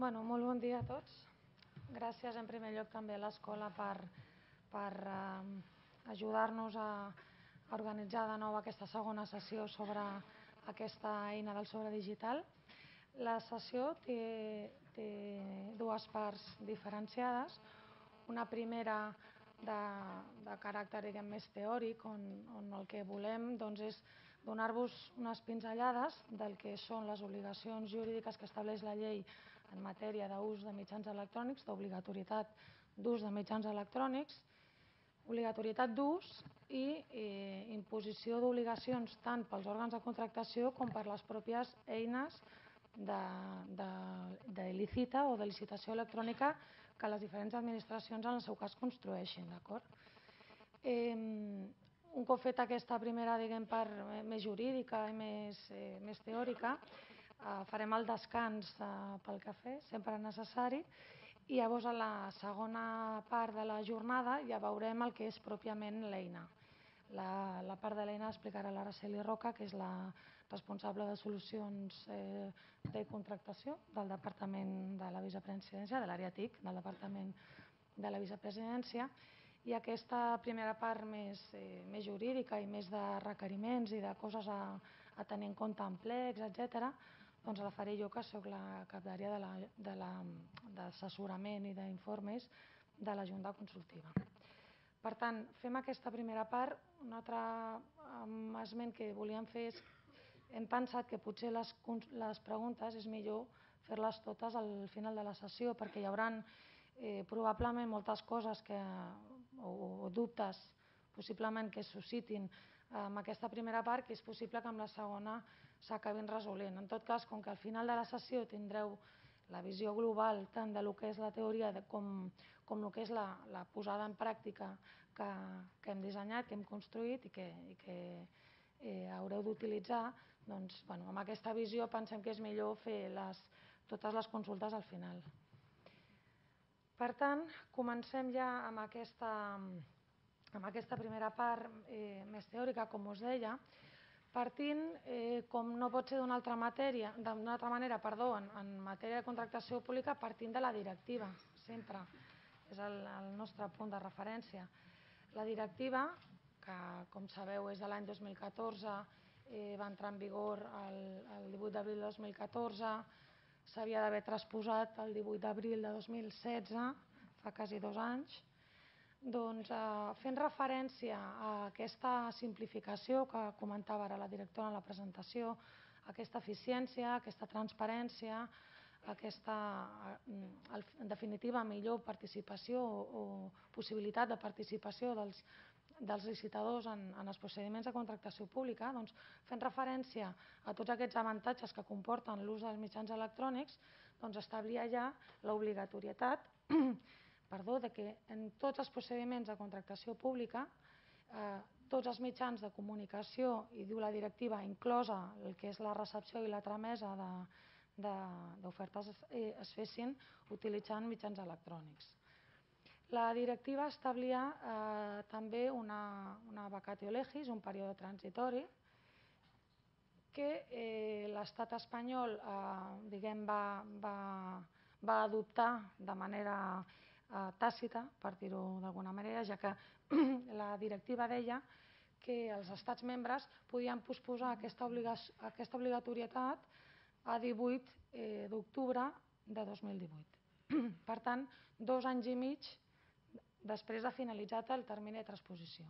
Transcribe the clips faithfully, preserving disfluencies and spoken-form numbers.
Bueno, molt bon dia a tots. Gràcies en primer lloc també a l'escola per, per eh, ajudar-nos a, a organitzar de nou aquesta segona sessió sobre aquesta eina del sobre digital. La sessió té, té dues parts diferenciades. Una primera de, de caràcter diguem, més teòric, on, on el que volem doncs, és donar-vos unes pinzellades del que són les obligacions jurídiques que estableix la llei en matèria d'ús de mitjans electrònics, d'obligatorietat d'ús de mitjans electrònics, obligatorietat d'ús i eh, imposició d'obligacions tant pels òrgans de contractació com per les pròpies eines de, de, de licita o de licitació electrònica que les diferents administracions en el seu cas construeixin, d'acord? Eh, un cop feta aquesta primera diguem, part més jurídica i més, eh, més teòrica, eh, farem el descans eh, pel cafè, sempre necessari, i llavors a la segona part de la jornada ja veurem el que és pròpiament l'eina. La, la part de l'eina explicarà l'Araceli Roca, que és la responsable de solucions eh, de contractació del Departament de la Vicepresidència, de l'àrea T I C, del Departament de la Vicepresidència, i aquesta primera part més, eh, més jurídica i més de requeriments i de coses a, a tenir en compte en plecs, etcètera, doncs la faré jo, que soc la cap d'àrea d'assessorament i d'informes de la Junta Consultiva. Per tant, fem aquesta primera part. Un altre um, esment que volíem fer és hem pensat que potser les, les preguntes és millor fer-les totes al final de la sessió, perquè hi haurà eh, probablement moltes coses que, o, o dubtes possiblement que es suscitin amb aquesta primera part, que és possible que amb la segona s'acabin resolent. En tot cas, com que al final de la sessió tindreu la visió global tant de lo que és la teoria com, com el que és la, la posada en pràctica que, que hem dissenyat, que hem construït i que, i que eh, haureu d'utilitzar, doncs, bueno, amb aquesta visió pensem que és millor fer les, totes les consultes al final. Per tant, comencem ja amb aquesta, amb aquesta primera part eh, més teòrica, com us deia, partint, eh, com no pot ser d'una altra matèria, d'una altra manera, perdó, en, en matèria de contractació pública, partint de la directiva, sempre. És el, el nostre punt de referència. La directiva, que com sabeu és de l'any dos mil catorze, eh, va entrar en vigor el, el divuit d'abril de dos mil catorze, s'havia d'haver transposat el divuit d'abril de dos mil setze, fa quasi dos anys. Doncs, eh, fent referència a aquesta simplificació que comentava ara la directora en la presentació, aquesta eficiència, aquesta transparència, aquesta, en definitiva, millor participació o possibilitat de participació dels, dels licitadors en, en els procediments de contractació pública, doncs, fent referència a tots aquests avantatges que comporten l'ús dels mitjans electrònics, doncs, establia ja l'obligatorietat perdó, de que en tots els procediments de contractació pública, eh, tots els mitjans de comunicació, i diu la directiva, inclosa el que és la recepció i la tramesa d'ofertes, eh, es fessin utilitzant mitjans electrònics. La directiva establia eh, també una, una vacatio legis, un període transitori, que eh, l'estat espanyol eh, diguem, va, va, va adoptar de manera tàcita, per dir-ho d'alguna manera, ja que la directiva deia que els estats membres podien posposar aquesta, aquesta obligatorietat a divuit d'octubre de dos mil divuit. Per tant, dos anys i mig després de finalitzat el termini de transposició.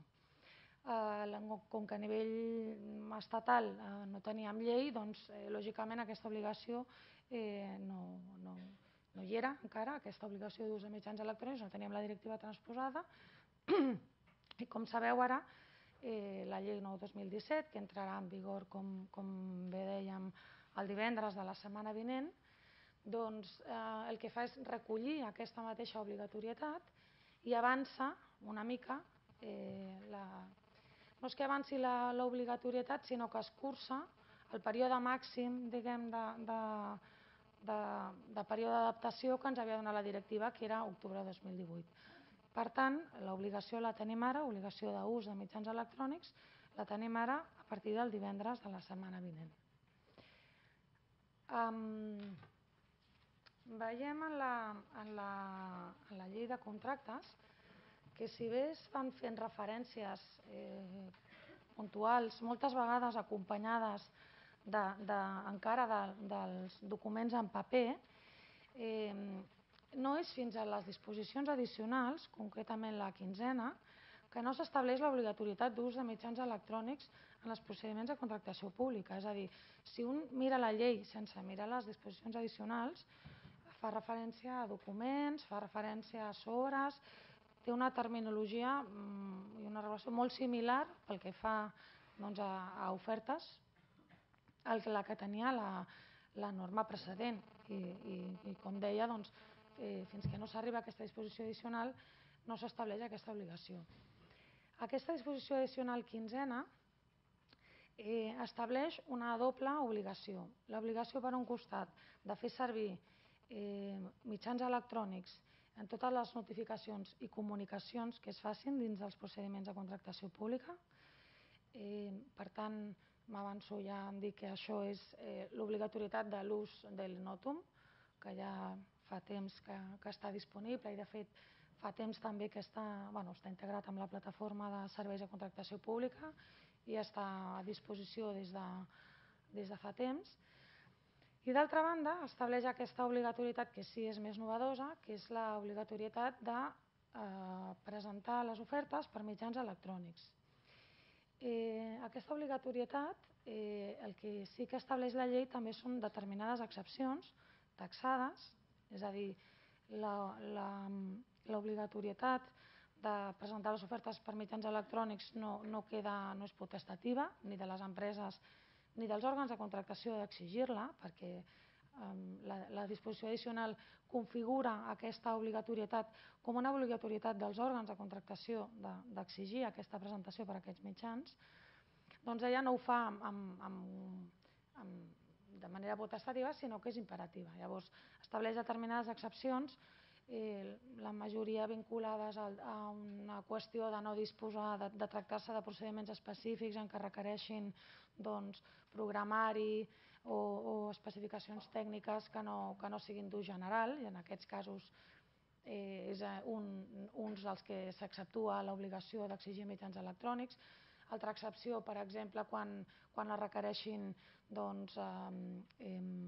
Com que a nivell estatal no teníem llei, doncs, lògicament, aquesta obligació no, no, no hi era encara, aquesta obligació d'ús de mitjans electrònics, no teníem la directiva transposada, i com sabeu ara, eh, la llei nou dos mil disset, que entrarà en vigor, com, com bé dèiem, el divendres de la setmana vinent, doncs eh, el que fa és recollir aquesta mateixa obligatorietat i avança una mica, eh, la, no és que avanci l'obligatorietat, sinó que escurça el període màxim, diguem, de, de de, de període d'adaptació que ens havia donat la directiva, que era octubre de dos mil divuit. Per tant, l'obligació la tenim ara, obligació d'ús de mitjans electrònics, la tenim ara a partir del divendres de la setmana vinent. Um, veiem en la, en la, en la llei de contractes que si bé es van fent referències eh, puntuals, moltes vegades acompanyades de, de, encara de, dels documents en paper, eh, no és fins a les disposicions addicionals, concretament la quinzena, que no s'estableix l'obligatorietat d'ús de mitjans electrònics en els procediments de contractació pública. És a dir, si un mira la llei sense mirar les disposicions addicionals, fa referència a documents, fa referència a sobres, té una terminologia i una relació molt similar pel que fa doncs, a, a ofertes a la que tenia la, la norma precedent. I, i, i com deia, doncs, eh, fins que no s'arriba a aquesta disposició addicional no s'estableix aquesta obligació. Aquesta disposició addicional quinzena eh, estableix una doble obligació. L'obligació, per un costat, de fer servir eh, mitjans electrònics en totes les notificacions i comunicacions que es facin dins dels procediments de contractació pública. Eh, per tant, m'avanço ja en dir que això és eh, l'obligatorietat de l'ús del Notum, que ja fa temps que, que està disponible i, de fet, fa temps també que està, bueno, està integrat amb la plataforma de serveis de contractació pública i està a disposició des de, des de fa temps. I d'altra banda, estableix aquesta obligatorietat que sí és més novedosa, que és l'obligatorietat de eh, presentar les ofertes per mitjans electrònics. Eh, aquesta obligatorietat, eh, el que sí que estableix la llei també són determinades excepcions taxades, és a dir, l'obligatorietat de presentar les ofertes per mitjans electrònics no, no, queda, no és potestativa ni de les empreses ni dels òrgans de contractació d'exigir-la, perquè eh, la, la disposició addicional configura aquesta obligatorietat com una obligatorietat dels òrgans de contractació d'exigir aquesta presentació per a aquests mitjans, doncs ella no ho fa amb, amb, amb, amb de manera potestativa, sinó que és imperativa. Llavors, estableix determinades excepcions, eh, la majoria vinculades a, a una qüestió de no disposar, de, de tractar-se de procediments específics en què requereixin doncs, programari o, o especificacions tècniques que no, que no siguin d'ús general, i en aquests casos eh, és un, uns dels que s'exceptua l'obligació d'exigir mitjans electrònics. Altra excepció, per exemple, quan, quan la requereixin doncs, eh,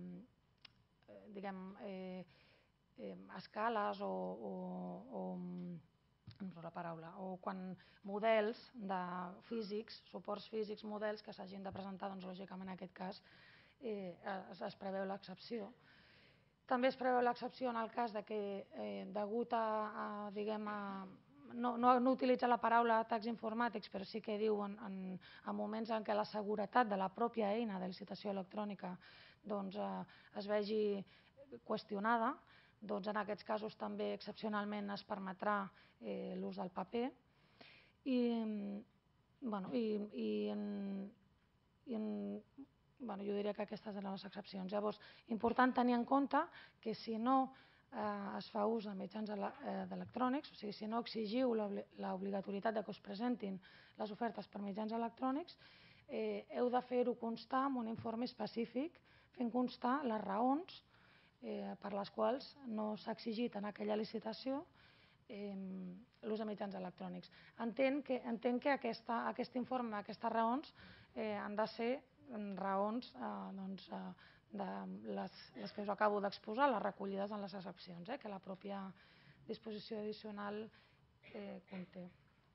eh, diguem, eh, eh, escales o, o, o, no la paraula, o quan models de físics, suports físics, models que s'hagin de presentar, doncs, lògicament en aquest cas eh, es, es preveu l'excepció. També es preveu l'excepció en el cas de que, eh, degut a, a diguem, a No, no, no utilitza la paraula atacs informàtics, però sí que diu en, en, en moments en què la seguretat de la pròpia eina de licitació electrònica doncs, eh, es vegi qüestionada, doncs en aquests casos també excepcionalment es permetrà eh, l'ús del paper. I, bueno, i, i, en, i en, bueno, jo diria que aquestes eren les excepcions. Llavors, important tenir en compte que si no Eh, es fa ús de mitjans electrònics, o sigui, si no exigiu l'obligatorietat que us presentin les ofertes per mitjans electrònics, eh, heu de fer-ho constar en un informe específic, fent constar les raons eh, per les quals no s'ha exigit en aquella licitació eh, l'ús de mitjans electrònics. Entenc que, entenc que aquesta, aquest informe, aquestes raons, eh, han de ser raons eh, doncs, eh, de les, les que us acabo d'exposar, les recollides en les excepcions, eh, que la pròpia disposició addicional eh, conté.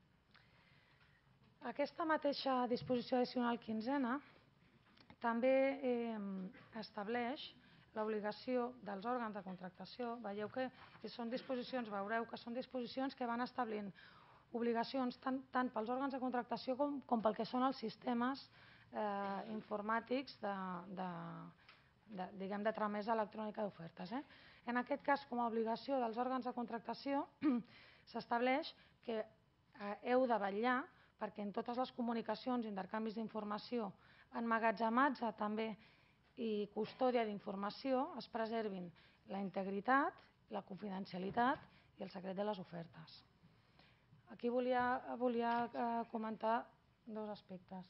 Aquesta mateixa disposició addicional quinzena també eh, estableix l'obligació dels òrgans de contractació. Veieu que són disposicions, veureu que són disposicions que van establint obligacions tant, tant pels òrgans de contractació com, com pel que són els sistemes eh, informàtics de, de De, diguem, de tramesa electrònica d'ofertes. Eh? En aquest cas, com a obligació dels òrgans de contractació, s'estableix que eh, heu de vetllar perquè en totes les comunicacions i intercanvis d'informació, emmagatzematge també i custòdia d'informació es preservin la integritat, la confidencialitat i el secret de les ofertes. Aquí volia, volia eh, comentar dos aspectes.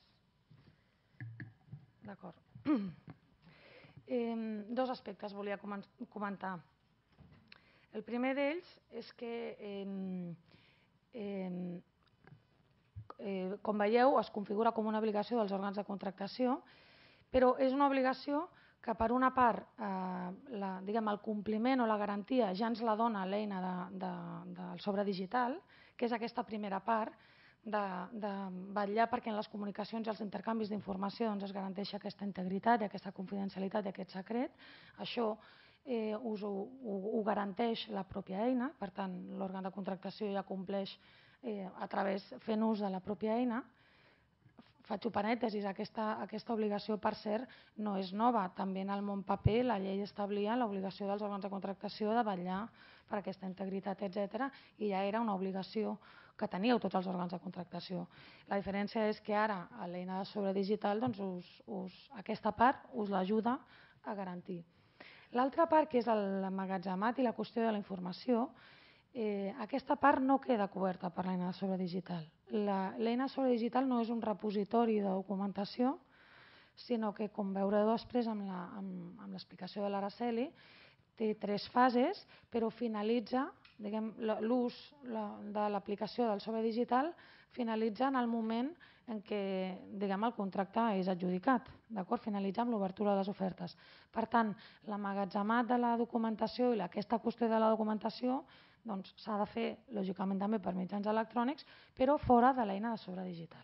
D'acord. Eh, dos aspectes volia comentar. El primer d'ells és que, eh, eh, eh, com veieu, es configura com una obligació dels òrgans de contractació, però és una obligació que, per una part, eh, la, diguem, el compliment o la garantia ja ens la dona l'eina de, de, del sobre digital, que és aquesta primera part, de, de vetllar perquè en les comunicacions i els intercanvis d'informació doncs, es garanteixi aquesta integritat i aquesta confidencialitat i aquest secret. Això eh, us ho, ho, ho garanteix la pròpia eina, per tant, l'òrgan de contractació ja compleix eh, a través fent ús de la pròpia eina. Faig un parèntesis, aquesta, aquesta obligació, per cert, no és nova. També en el món paper la llei establia l'obligació dels òrgans de contractació de vetllar per aquesta integritat, etcètera, i ja era una obligació que teníeu tots els òrgans de contractació. La diferència és que ara, a l'eina de sobre digital, doncs us, us, aquesta part us l'ajuda a garantir. L'altra part, que és l'emmagatzemat i la qüestió de la informació, eh, aquesta part no queda coberta per l'eina de sobre digital. L'eina de sobre digital no és un repositori de documentació, sinó que, com veureu després amb l'explicació de l'Araceli, té tres fases, però finalitza, diguem, l'ús de l'aplicació del sobre digital finalitza en el moment en què, diguem, el contracte és adjudicat, d'acord? Finalitza amb l'obertura de les ofertes. Per tant, l'emmagatzemat de la documentació i aquesta qüestió de la documentació doncs, s'ha de fer, lògicament, també per mitjans electrònics, però fora de l'eina de sobre digital.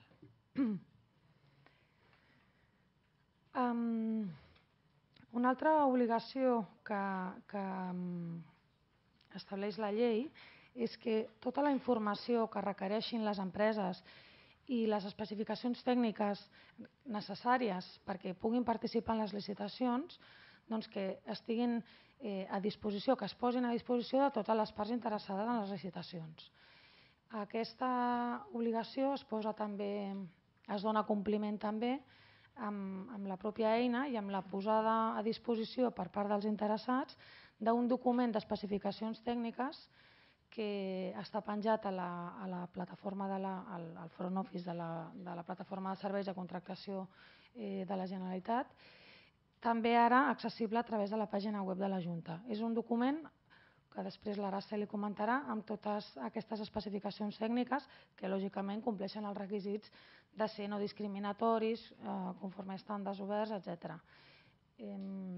Um, Una altra obligació que, que estableix la llei és que tota la informació que requereixin les empreses i les especificacions tècniques necessàries perquè puguin participar en les licitacions, doncs que estiguin eh, a disposició, que es posin a disposició de totes les parts interessades en les licitacions. Aquesta obligació es posa també, es dona compliment també amb, amb la pròpia eina i amb la posada a disposició per part dels interessats d'un document d'especificacions tècniques que està penjat a la, a la plataforma de la, al, al front office de la, de la plataforma de serveis de contractació eh, de la Generalitat, també ara accessible a través de la pàgina web de la Junta. És un document que després l'Araceli comentarà, amb totes aquestes especificacions tècniques que lògicament compleixen els requisits de ser no discriminatoris, eh, conforme a estàndards oberts, etcètera. Eh,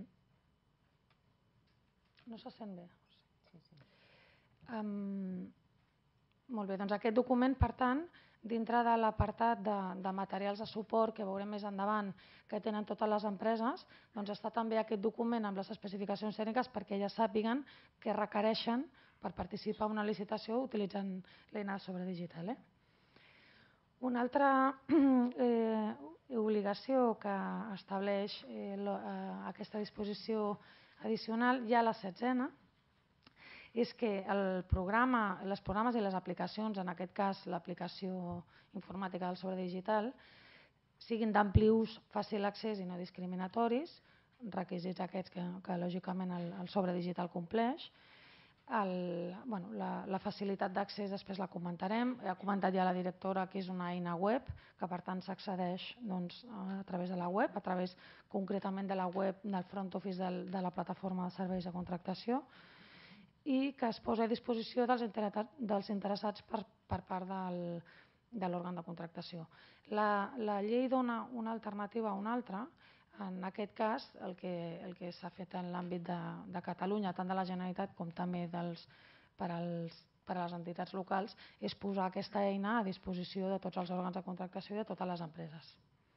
no se sent bé? Sí, sí. Um, molt bé, doncs aquest document, per tant, dintre de l'apartat de, de materials de suport que veurem més endavant que tenen totes les empreses, doncs està també aquest document amb les especificacions tècniques perquè ja sàpiguen què requereixen per participar en una licitació utilitzant l'eina sobre digital. Eh? Una altra eh, obligació que estableix eh, lo, eh, aquesta disposició addicional, ja la setzena, és que el programa, les programes i les aplicacions, en aquest cas l'aplicació informàtica del sobre digital, siguin d'ampli ús, fàcil accés i no discriminatoris, requisits aquests que, que lògicament el, el sobre digital compleix. El, bueno, la, la facilitat d'accés després la comentarem. Ha comentat ja la directora que és una eina web, que per tant s'accedeix doncs, a través de la web, a través concretament de la web del front office del, de la plataforma de serveis de contractació, i que es posa a disposició dels, dels interessats per, per part del, de l'òrgan de contractació. La, la llei dona una alternativa a una altra. En aquest cas, el que, el que s'ha fet en l'àmbit de, de Catalunya, tant de la Generalitat com també dels, per, als, per a les entitats locals, és posar aquesta eina a disposició de tots els òrgans de contractació i de totes les empreses.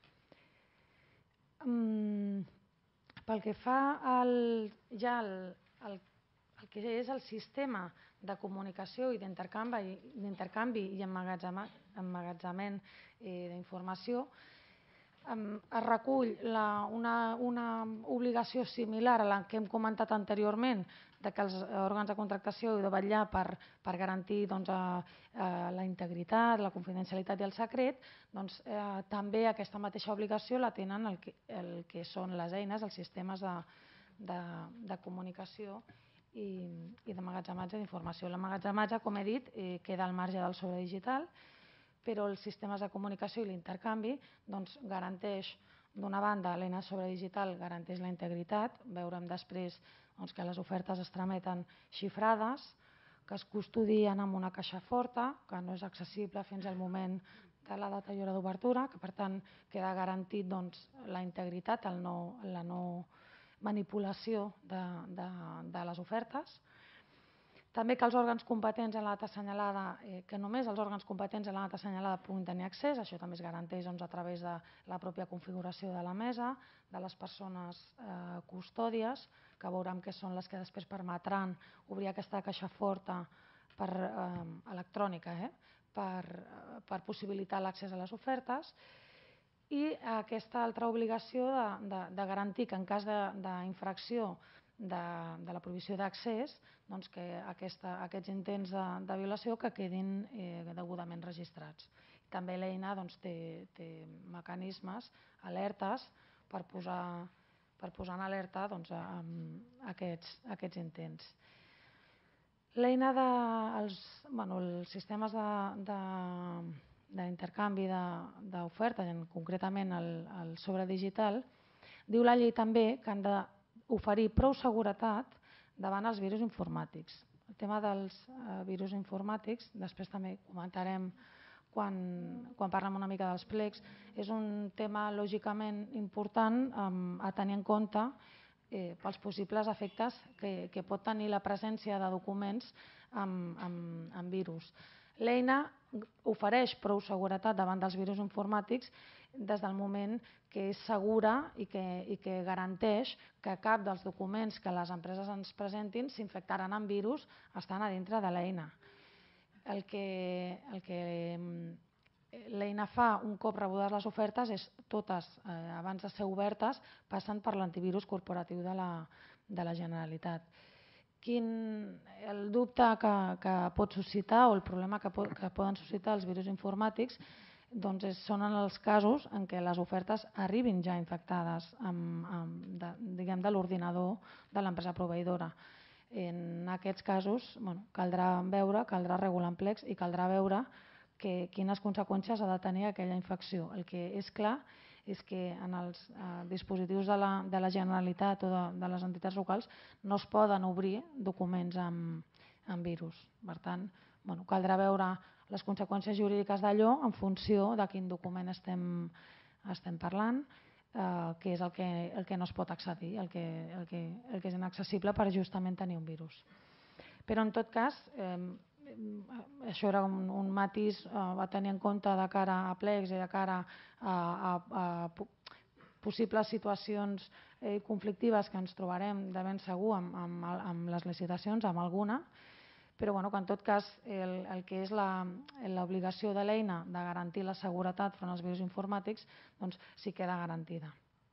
Um, pel que fa al, ja al, al el que és el sistema de comunicació i d'intercanvi i emmagatzemament d'informació, es recull la, una, una obligació similar a la que hem comentat anteriorment, de que els òrgans de contractació han de vetllar per, per garantir doncs, a, a la integritat, la confidencialitat i el secret, doncs, eh, també aquesta mateixa obligació la tenen el que, el que són les eines, els sistemes de, de, de comunicació i, i d'emmagatzematge d'informació. L'emmagatzematge, com he dit, eh, queda al marge del sobre digital, però els sistemes de comunicació i l'intercanvi doncs, garanteix, d'una banda, l'eina sobre digital garanteix la integritat, veurem després doncs, que les ofertes es trameten xifrades, que es custodien en una caixa forta, que no és accessible fins al moment de la data i hora d'obertura, que per tant queda garantit doncs, la integritat, el no, la no manipulació de, de, de les ofertes. També que els òrgans competents en la data assenyalada, eh, que només els òrgans competents en la data assenyalada puguin tenir accés, això també es garanteix doncs, a través de la pròpia configuració de la mesa, de les persones eh, custòdies, que veurem que són les que després permetran obrir aquesta caixa forta per, eh, electrònica eh, per, eh, per possibilitar l'accés a les ofertes, i aquesta altra obligació de, de, de garantir que en cas d'infracció de, de la prohibició d'accés, doncs que aquesta, aquests intents de, de violació que quedin eh, degudament registrats. També l'eina doncs, té, té mecanismes, alertes, per posar, per posar en alerta doncs, aquests, aquests intents. L'eina de, els, bueno, els sistemes de, de d'intercanvi d'ofertes, concretament el, el sobre digital, diu la llei també que han d'oferir prou seguretat davant els virus informàtics. El tema dels eh, virus informàtics, després també comentarem quan, quan parlem una mica dels plecs, és un tema lògicament important eh, a tenir en compte eh, pels possibles efectes que, que pot tenir la presència de documents amb, amb, amb virus. L'eina ofereix prou seguretat davant dels virus informàtics des del moment que és segura i que, i que garanteix que cap dels documents que les empreses ens presentin s'infectaran amb virus estant a dintre de l'eina. El que, el que l'eina fa un cop rebudes les ofertes és totes, eh, abans de ser obertes, passen per l'antivirus corporatiu de la, de la Generalitat. Quin, el dubte que, que pot suscitar o el problema que, po, que poden suscitar els virus informàtics doncs és, són en els casos en què les ofertes arribin ja infectades amb, amb, de, diguem, de l'ordinador de l'empresa proveïdora. En aquests casos bueno, caldrà veure, caldrà regular en plecs i caldrà veure que, quines conseqüències ha de tenir aquella infecció. El que és clar és que en els eh, dispositius de la, de la Generalitat o de, de les entitats locals no es poden obrir documents amb, amb virus. Per tant, bueno, caldrà veure les conseqüències jurídiques d'allò en funció de quin document estem, estem parlant, eh, que és el que, el que no es pot accedir, el que, el, que, el que és inaccessible per justament tenir un virus. Però en tot cas, eh, això era un, un matís eh, a tenir en compte de cara a plecs i de cara a, a, a possibles situacions eh, conflictives que ens trobarem de ben segur amb, amb, amb les licitacions, amb alguna, però bueno, que en tot cas el, el que és l'obligació de l'eina de garantir la seguretat front als virus informàtics doncs sí queda garantida.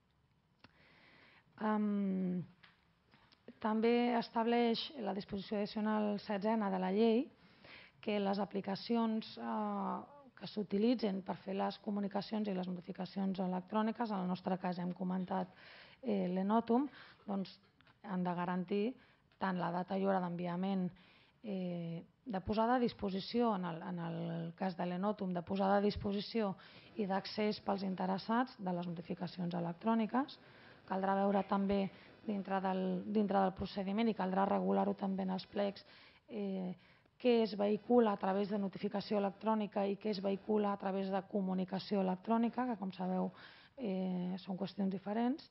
Um, també estableix la disposició addicional setzena de la llei que les aplicacions eh, que s'utilitzen per fer les comunicacions i les notificacions electròniques, en el nostre cas hem comentat eh, l'Enòtum, doncs han de garantir tant la data i hora d'enviament eh, de posada a disposició, en el, en el cas de l'Enòtum, de posada a disposició i d'accés pels interessats de les notificacions electròniques. Caldrà veure també dintre del, dintre del procediment i caldrà regular-ho també en els plecs eh, què es vehicula a través de notificació electrònica i què es vehicula a través de comunicació electrònica, que com sabeu eh, són qüestions diferents.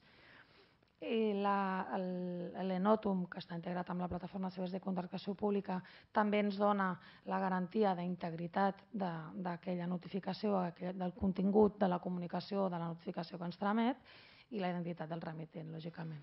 L'Enòtum, que està integrat amb la plataforma de serveis de contractació pública, també ens dona la garantia d'integritat d'aquella notificació, del contingut de la comunicació, de la notificació que ens tramet, i la identitat del remitent, lògicament.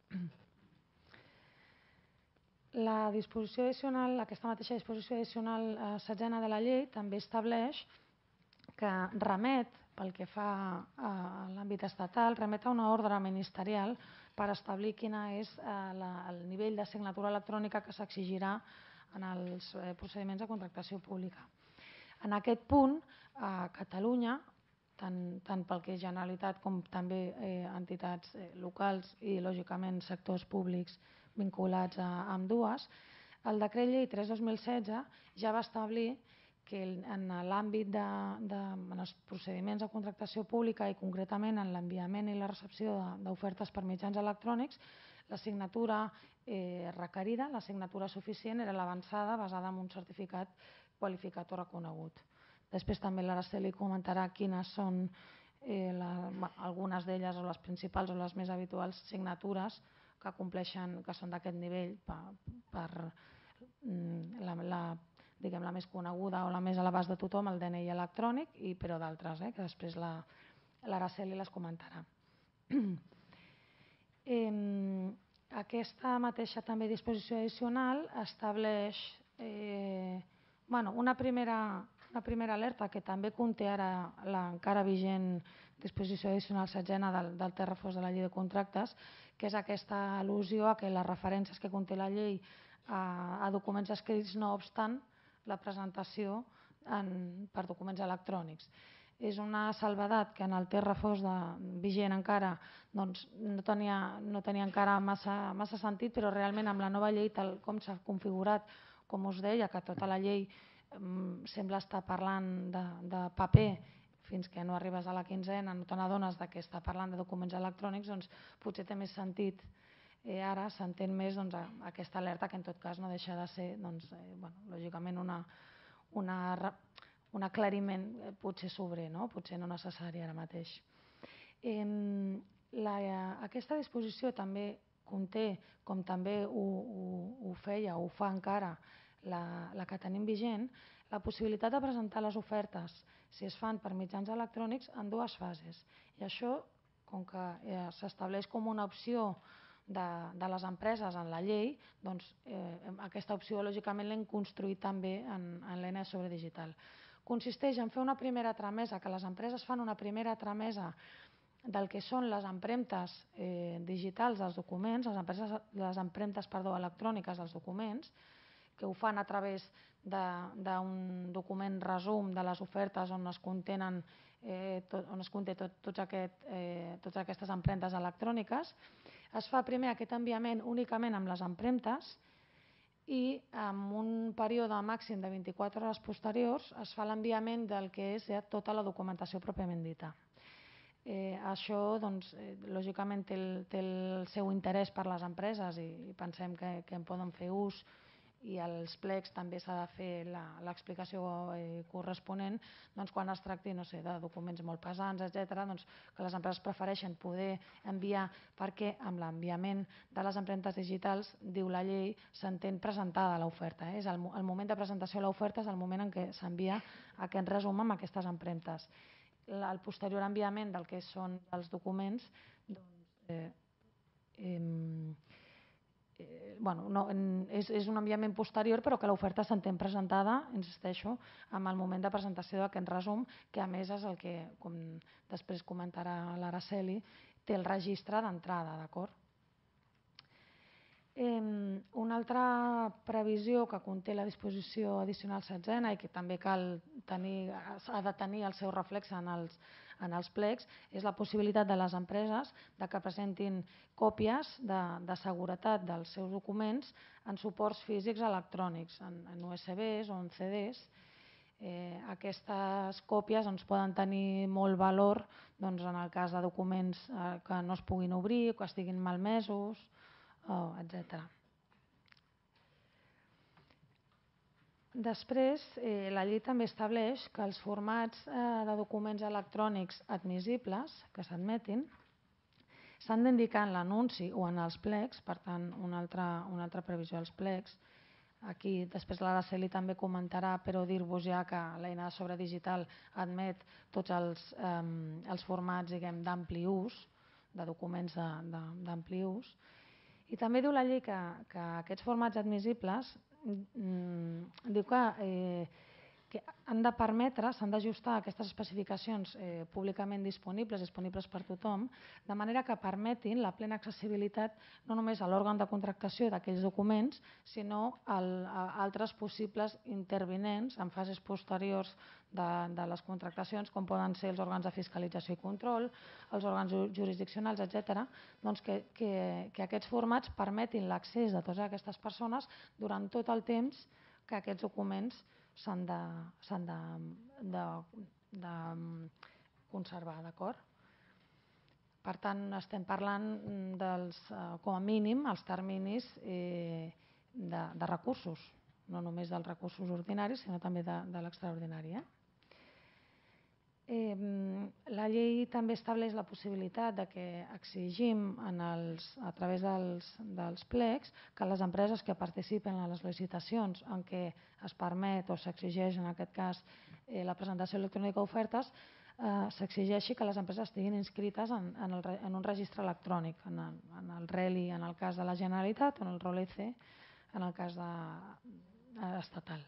La disposició addicional, aquesta mateixa disposició addicional eh, setzena de la llei també estableix que remet, pel que fa a l'àmbit estatal, remet a una ordre ministerial per establir quin és eh, la, el nivell de signatura electrònica que s'exigirà en els eh, procediments de contractació pública. En aquest punt, a Catalunya, tant, tant pel que és Generalitat com també eh, entitats eh, locals i, lògicament, sectors públics vinculats a ambdues, el decret llei tres dos mil setze ja va establir que en l'àmbit de, de en els procediments de contractació pública i concretament en l'enviament i la recepció d'ofertes per mitjans electrònics, La signatura requerida, la signatura suficient, era l'avançada basada en un certificat qualificat o reconegut. Després també l'Araceli comentarà quines són algunes d'elles, o les principals o les més habituals signatures que compleixen, que són d'aquest nivell per la diguem la més coneguda o la més a l'abast de tothom, el D N I electrònic, però d'altres, que després l'Araceli les comentarà. Aquesta mateixa també disposició addicional estableix una primera alerta que també conté ara l'encara vigent disposició addicional setzena del text refós de la llei de contractes, que és aquesta al·lusió a que les referències que conté la llei a documents escrits no obstant la presentació per documents electrònics. És una salvedat que en el text refós vigent encara no tenia encara massa sentit, però realment amb la nova llei, tal com s'ha configurat, com us deia, que tota la llei sembla estar parlant de paper fins que no arribes a la quinzena, no te n'adones que està parlant de documents electrònics, doncs potser té més sentit. Ara s'entén més aquesta alerta, que en tot cas no deixa de ser, lògicament, un aclariment potser sobrer, potser no necessari ara mateix. Aquesta disposició també conté, com també ho feia o ho fa encara la que tenim vigent, la possibilitat de presentar les ofertes, si es fan per mitjans electrònics, en dues fases. I això, com que s'estableix com una opció de les empreses en la llei, doncs aquesta opció lògicament l'hem construït també en l'E N sobre digital. Consisteix en fer una primera tramesa, que les empreses fan una primera tramesa del que són les empremtes digitals dels documents, les empremtes electròniques dels documents, que ho fan a través d'un document resum de les ofertes on es contenen totes aquestes empremtes electròniques. Es fa primer aquest enviament únicament amb les empremtes i en un període màxim de vint-i-quatre hores posteriors es fa l'enviament del que és tota la documentació pròpiament dita. Això, lògicament, té el seu interès per les empreses i pensem que en poden fer ús, i als plecs també s'ha de fer l'explicació corresponent quan es tracti de documents molt pesants, etcètera, que les empreses prefereixen poder enviar, perquè amb l'enviament de les empremtes digitals, diu la llei, s'entén presentada l'oferta. El moment de presentació de l'oferta és el moment en què s'envia aquest resum amb aquestes empremtes. El posterior enviament del que són els documents és un enviament posterior, però que l'oferta s'entén presentada, insisteixo, en el moment de presentació d'aquest resum, que a més és el que, com després comentarà l'Araceli, té el registre d'entrada, d'acord? Una altra previsió que conté la disposició addicional setzena i que també ha de tenir el seu reflex en els plecs és la possibilitat de les empreses que presentin còpies de seguretat dels seus documents en suports físics electrònics, en U S Bs o en C Ds. Aquestes còpies poden tenir molt valor en el cas de documents que no es puguin obrir, que estiguin malmesos, etcètera. Després, la llei també estableix que els formats de documents electrònics admissibles que s'admetin s'han d'indicar en l'anunci o en els plecs, per tant, una altra previsió als plecs. Aquí després l'Araceli també comentarà, però dir-vos ja que l'eina sobre digital admet tots els formats d'ampli ús, de documents d'ampli ús. I també diu la llei que aquests formats admissibles diu que han de permetre, s'han d'ajustar aquestes especificacions públicament disponibles, disponibles per tothom, de manera que permetin la plena accessibilitat no només a l'òrgan de contractació d'aquells documents, sinó a altres possibles intervinents en fases posteriors de les contractacions, com poden ser els òrgans de fiscalització i control, els òrgans jurisdiccionals, etcètera, que aquests formats permetin l'accés de totes aquestes persones durant tot el temps que aquests documents s'han de conservar, d'acord? Per tant, estem parlant dels, com a mínim, els terminis de, de recursos, no només dels recursos ordinaris, sinó també de, de l'extraordinari. Eh? Eh, la llei també estableix la possibilitat de que exigim en els, a través dels, dels plecs que les empreses que participen en les licitacions en què es permet o s'exigeix en aquest cas eh, la presentació electrònica d'ofertes eh, s'exigeixi que les empreses estiguin inscrites en, en, el, en un registre electrònic, en el, en el R E L I en el cas de la Generalitat o en el R O L E C en el cas de, de estatal.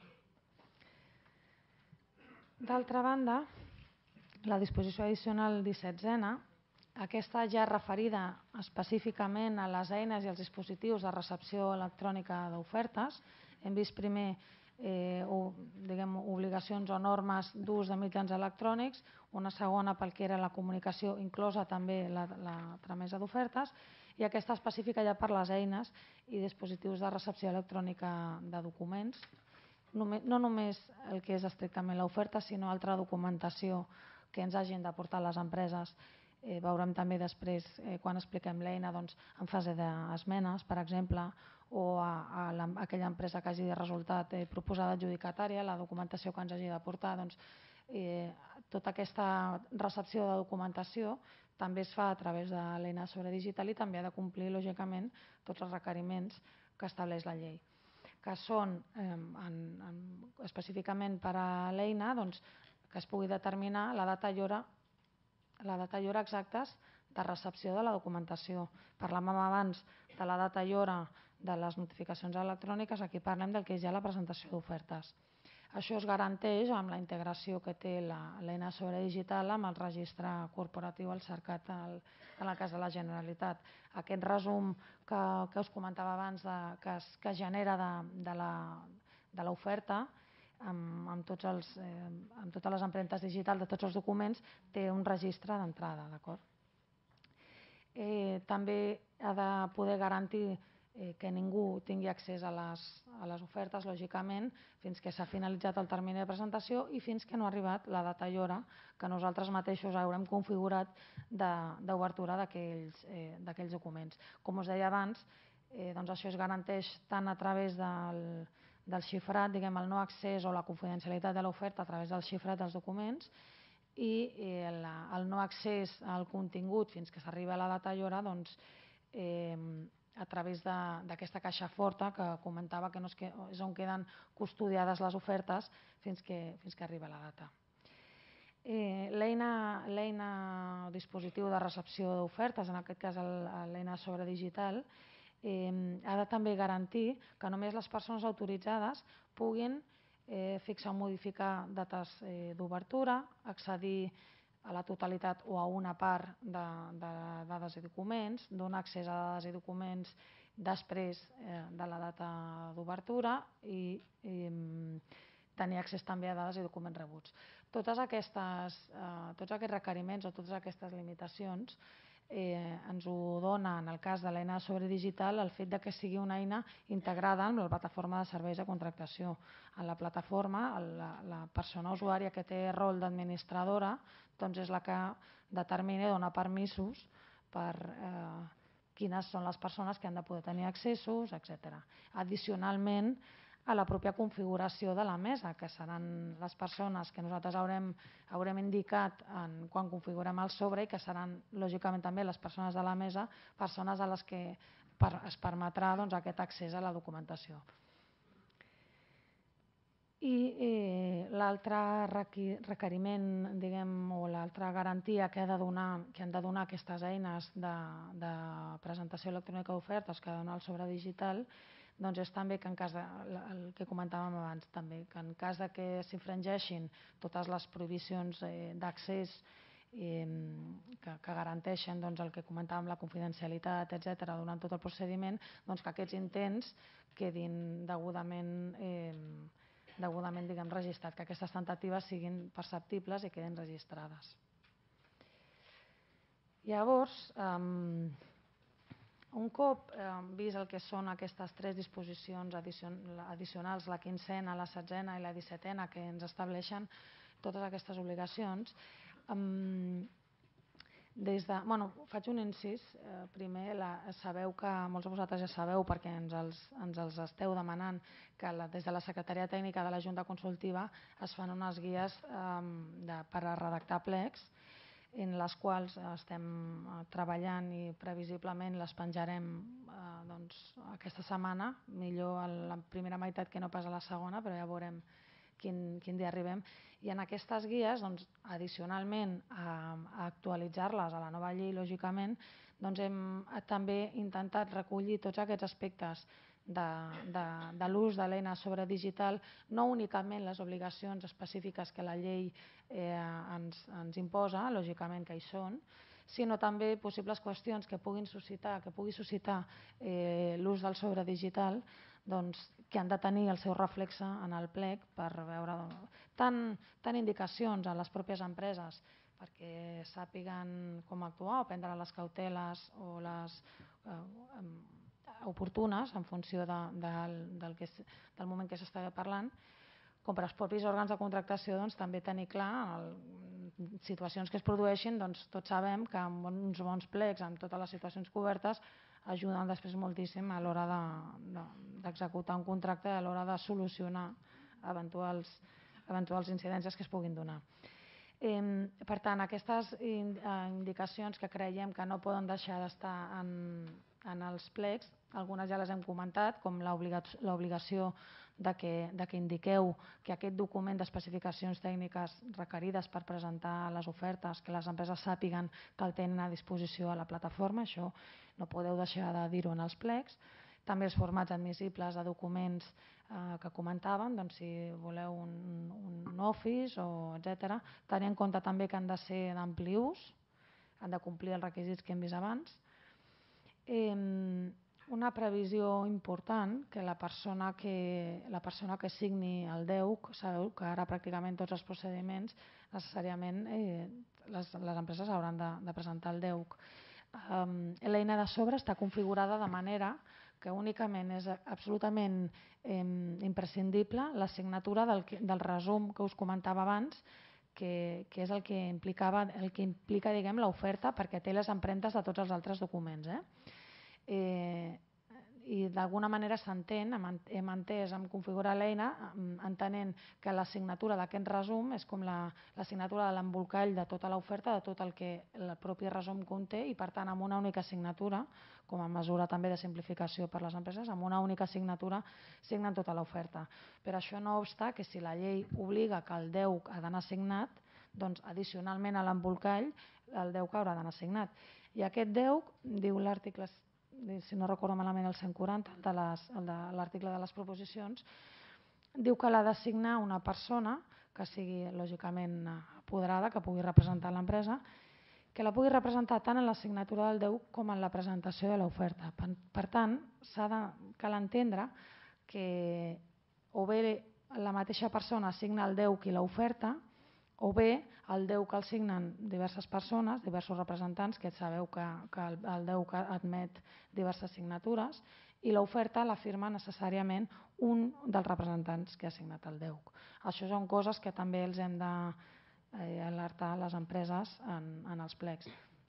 D'altra banda, la disposició addicional dissetzena, aquesta ja referida específicament a les eines i als dispositius de recepció electrònica d'ofertes. Hem vist primer eh, o, diguem, obligacions o normes d'ús de mitjans electrònics, una segona pel que era la comunicació, inclosa també la, la tramesa d'ofertes, i aquesta específica ja per les eines i dispositius de recepció electrònica de documents. No només el que és estrictament l'oferta, sinó altra documentació que ens hagin d'aportar les empreses. Eh, veurem també després, eh, quan expliquem l'eina, doncs, en fase d'esmenes, per exemple, o a, a, la, a aquella empresa que hagi de resultat eh, proposada adjudicatària, la documentació que ens hagi d'aportar, doncs, eh, tota aquesta recepció de documentació també es fa a través de l'eina sobre digital i també ha de complir, lògicament, tots els requeriments que estableix la llei, que són eh, en, en, específicament per a l'eina, doncs, que es pugui determinar la data i hora, la data i hora exactes de recepció de la documentació. Parlàvem abans de la data i hora de les notificacions electròniques, aquí parlem del que és ja la presentació d'ofertes. Això es garanteix amb la integració que té l'eina sobre digital amb el registre corporatiu al cercat el, en el cas de la Generalitat. Aquest resum que, que us comentava abans de, que, es, que es genera de l'oferta amb, amb, tots els, eh, amb totes les empremtes digitals de tots els documents té un registre d'entrada, d'acord? Eh, també ha de poder garantir eh, que ningú tingui accés a les, a les ofertes, lògicament, fins que s'ha finalitzat el termini de presentació i fins que no ha arribat la data i hora que nosaltres mateixos haurem configurat d'obertura d'aquells eh, d'aquells documents. Com us deia abans, eh, doncs això es garanteix tant a través del del xifrat, diguem, el no accés o la confidencialitat de l'oferta a través del xifrat dels documents i el, el no accés al contingut fins que s'arriba a la data i hora, doncs, eh, a través d'aquesta caixa forta que comentava que, no és, que és on queden custodiades les ofertes fins que, fins que arriba la data. Eh, l'eina o dispositiu de recepció d'ofertes, en aquest cas l'eina sobre digital, Eh, ha de també garantir que només les persones autoritzades puguin eh, fixar o modificar dates eh, d'obertura, accedir a la totalitat o a una part de, de dades i documents, donar accés a dades i documents després eh, de la data d'obertura i, i tenir accés també a dades i documents rebuts. Totes aquestes, eh, tots aquests requeriments o totes aquestes limitacions Eh, ens ho dona, en el cas de l'eina sobre digital, el fet de que sigui una eina integrada amb la plataforma de serveis de contractació. En la plataforma, la, la persona usuària que té rol d'administradora doncs és la que determina i dona permisos per eh, quines són les persones que han de poder tenir accessos, etcètera. Addicionalment, a la pròpia configuració de la mesa, que seran les persones que nosaltres haurem, haurem indicat en, quan configurem el sobre i que seran, lògicament, també les persones de la mesa, persones a les que per, es permetrà doncs, aquest accés a la documentació. I eh, l'altre requeriment, diguem, o l'altra garantia que, ha de donar, que han de donar aquestes eines de, de presentació electrònica d'ofertes que ha de donar el sobre digital, doncs és també que en cas de, el que comentàvem abans, també, que en cas de que s'infringeixin totes les prohibicions eh, d'accés eh, que, que garanteixen doncs, el que comentàvem, la confidencialitat, etcètera, durant tot el procediment, doncs que aquests intents quedin degudament, eh, degudament diguem, registrats, que aquestes tentatives siguin perceptibles i quedin registrades. Llavors, eh, un cop eh, vist el que són aquestes tres disposicions addicionals, la quinzena, la setzena i la dissetena, que ens estableixen totes aquestes obligacions, eh, des de, bueno, faig un incís. Eh, primer, la, sabeu que, molts de vosaltres ja sabeu, perquè ens els, ens els esteu demanant, que la, des de la Secretaria Tècnica de la Junta Consultiva es fan unes guies eh, de, per a redactar plecs, en les quals estem treballant i previsiblement les penjarem eh, doncs, aquesta setmana, millor a la primera meitat que no pas a la segona, però ja veurem quin, quin dia arribem. I en aquestes guies, doncs, addicionalment a, a actualitzar-les a la nova llei, lògicament, doncs hem també intentat recollir tots aquests aspectes de, de, de l'ús de l'eina sobre digital, no únicament les obligacions específiques que la llei eh, ens, ens imposa, lògicament que hi són, sinó també possibles qüestions que puguin suscitar, que pugui suscitar eh, l'ús del sobre digital, doncs, que han de tenir el seu reflexe en el plec per veure tant, tant indicacions a les pròpies empreses perquè sàpiguen com actuar o prendre les cauteles o les eh, oportunes en funció de, de, del, que, del moment que s'està parlant, com per als propis òrgans de contractació doncs, també tenir clar el, situacions que es produeixin, doncs tots sabem que amb uns bons plecs, amb totes les situacions cobertes, ajuden després moltíssim a l'hora d'executar de, de, un contracte i a l'hora de solucionar eventuals, eventuals incidències que es puguin donar. Eh, per tant, aquestes indicacions que creiem que no poden deixar d'estar en, en els plecs, algunes ja les hem comentat, com l'obligació de que, de que indiqueu que aquest document d'especificacions tècniques requerides per presentar les ofertes, que les empreses sàpiguen que el tenen a disposició a la plataforma, això no podeu deixar de dir-ho en els plecs. També els formats admissibles de documents eh, que comentàvem, doncs, si voleu un, un Office, o etcètera. Tenir en compte també que han de ser d'ampli ús, han de complir els requisits que hem vist abans. Eh, una previsió important, que la persona que, la persona que signi el D E U C, sabeu que ara pràcticament tots els procediments necessàriament eh, les, les empreses hauran de, de presentar el D E U C. Um, L'eina de sobre està configurada de manera que únicament és absolutament eh, imprescindible la signatura del, del resum que us comentava abans, que, que és el que implicava, el que implica, diguem, l'oferta, perquè té les empremtes de tots els altres documents. Eh? Eh, i d'alguna manera s'entén, hem entès, hem configurat l'eina entenent que la signatura d'aquest resum és com la, la signatura de l'embolcall de tota l'oferta, de tot el que el propi resum conté, i per tant amb una única signatura, com a mesura també de simplificació per a les empreses, amb una única signatura signen tota l'oferta. Però això no obsta que si la llei obliga que el D E U C ha d'anar signat, doncs addicionalment a l'embolcall el D E U C haurà d'anar signat. I aquest D E U C, diu l'article, si no recordo malament el cent quaranta, de l'article de les proposicions, diu que l'ha de signar una persona que sigui lògicament apoderada, que pugui representar l'empresa, que la pugui representar tant en la signatura del D E U C com en la presentació de l'oferta. Per, per tant, s'ha de, cal entendre que o bé la mateixa persona signa el D E U C i l'oferta, o bé el D E U C el signen diverses persones, diversos representants, que sabeu que, que el, el D E U C admet diverses signatures, i l'oferta la firma necessàriament un dels representants que ha signat el D E U C. Això són coses que també els hem d'alertar a les empreses en, en els plecs.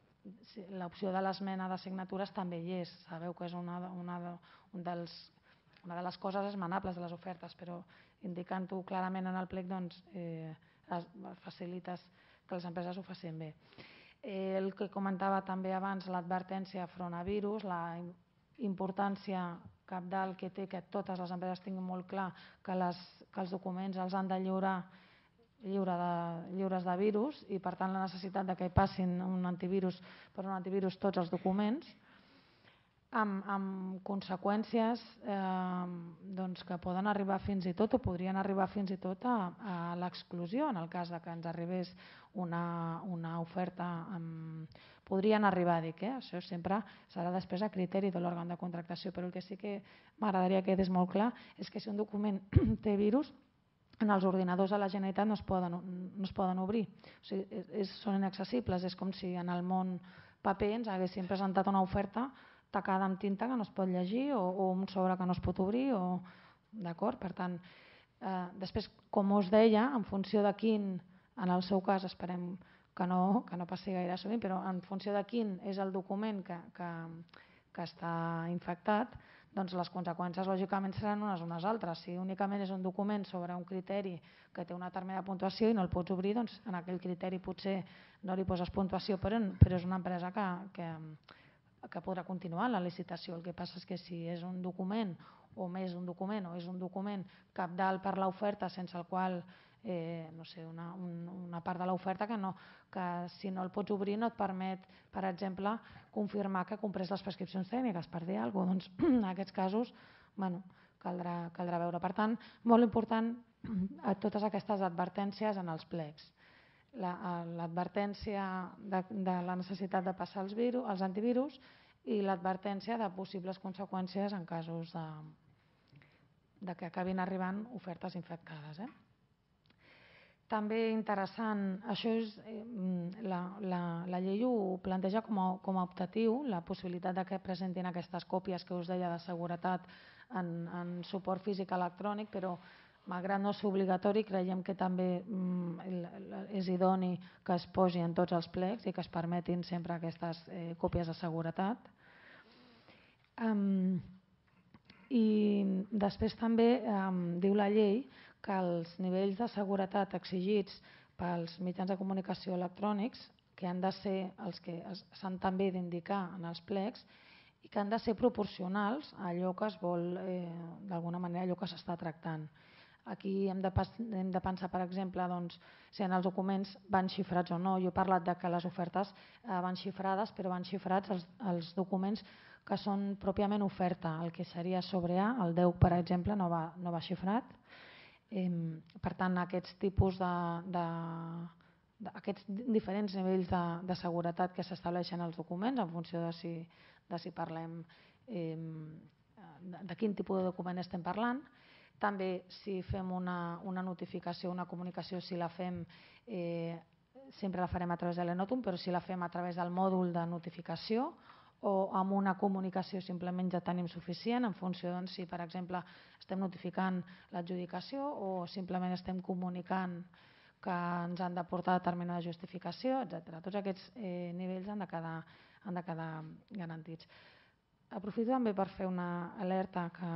L'opció de l'esmena de signatures també hi és. Sabeu que és una, una, un dels, una de les coses esmenables de les ofertes, però indicant-ho clarament en el plec, doncs, eh, facilites que les empreses ho facin bé. Eh, el que comentava també abans, l'advertència front a virus, la importància cabdal que té que totes les empreses tinguin molt clar que, les, que els documents els han de lliurar lliure de, lliures de virus, i per tant la necessitat de que hi passin un antivirus per un antivirus tots els documents, amb, amb conseqüències eh, doncs que poden arribar fins i tot o podrien arribar fins i tot a, a l'exclusió en el cas de que ens arribés una, una oferta amb... podrien arribar a dir que eh? Això sempre serà després a criteri de l'òrgan de contractació, però el que sí que m'agradaria que quedés molt clar és que si un document té virus, en els ordinadors de la Generalitat no es poden, no es poden obrir, o sigui, és, són inaccessibles. És com si en el món paper ens haguessin presentat una oferta tacada amb tinta que no es pot llegir, o, o un sobre que no es pot obrir, o... d'acord? Per tant, eh, després, com us deia, en funció de quin, en el seu cas, esperem que no, que no passi gaire sovint, però en funció de quin és el document que, que, que està infectat, doncs les conseqüències lògicament seran unes o unes altres. Si únicament és un document sobre un criteri que té una determinada puntuació i no el pots obrir, doncs en aquell criteri potser no li poses puntuació, però, però és una empresa que, que, que podrà continuar la licitació. El que passa és que si és un document o més d'un document o és un document cabdal per l'oferta sense el qual Eh, no sé, una, un, una part de l'oferta que, no, que si no el pots obrir no et permet, per exemple, confirmar que comprés les prescripcions tècniques, per dir alguna cosa. Doncs en aquests casos bueno, caldrà, caldrà veure. Per tant, molt important a totes aquestes advertències en els plecs. L'advertència la, de, de la necessitat de passar els, virus, els antivirus i l'advertència de possibles conseqüències en casos de, de que acabin arribant ofertes infectades. Eh? També interessant, això és, la, la, la llei ho planteja com a, com a optatiu, la possibilitat de que presentin aquestes còpies que us deia de seguretat en, en suport físic electrònic, però malgrat no ser obligatori, creiem que també és idoni que es posi en tots els plecs i que es permetin sempre aquestes eh, còpies de seguretat. Um, I després també um, diu la llei que els nivells de seguretat exigits pels mitjans de comunicació electrònics, que han de ser els que s'han també d'indicar en els plecs i que han de ser proporcionals a allò que es vol, eh, d'alguna manera, allò que s'està tractant. Aquí hem de, hem de pensar, per exemple, doncs, si en els documents van xifrats o no. Jo he parlat de que les ofertes eh, van xifrades, però van xifrats els, els documents que són pròpiament oferta. El que seria sobre A, el deu, per exemple, no va, no va xifrat. Eh, per tant, aquests tipus de, de, de aquests diferents nivells de, de seguretat que s'estableixen als documents en funció de si, de si parlem eh, de, de quin tipus de document estem parlant. També si fem una, una notificació, una comunicació, si la fem, eh, sempre la farem a través de l'Enotum, però si la fem a través del mòdul de notificació o amb una comunicació simplement ja tenim suficient en funció de si, per exemple, estem notificant l'adjudicació o simplement estem comunicant que ens han de portar determinada justificació, etcètera. Tots aquests eh, nivells han de, quedar, han de quedar garantits. Aprofito també per fer una alerta que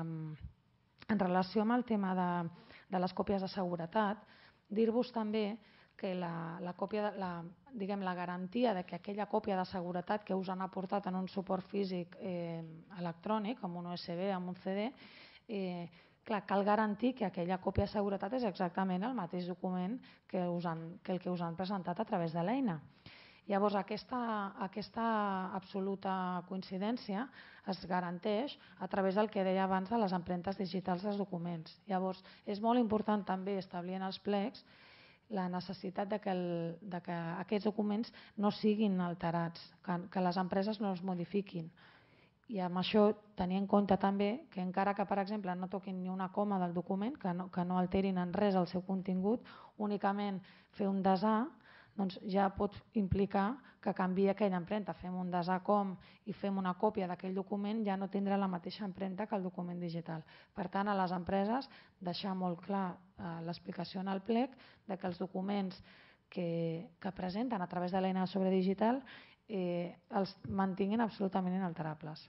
en relació amb el tema de, de les còpies de seguretat, dir-vos també que la, la, còpia, la, diguem, la garantia de que aquella còpia de seguretat que us han aportat en un suport físic eh, electrònic, amb un U S B, amb un C D, eh, clar, cal garantir que aquella còpia de seguretat és exactament el mateix document que, us han, que el que us han presentat a través de l'eina. Llavors, aquesta, aquesta absoluta coincidència es garanteix a través del que deia abans de les empremtes digitals dels documents. Llavors, és molt important també establir en els plecs la necessitat de que, el, de que aquests documents no siguin alterats, que, que les empreses no els modifiquin. I amb això tenir en compte també que encara que, per exemple, no toquin ni una coma del document, que no, que no alterin en res el seu contingut, únicament fer un desar doncs ja pot implicar que canvia aquella empremta. Fem un desar com i fem una còpia d'aquell document, ja no tindrà la mateixa empremta que el document digital. Per tant, a les empreses deixar molt clar eh, l'explicació en el plec de que els documents que, que presenten a través de l'eina sobre digital eh, els mantinguin absolutament inalterables.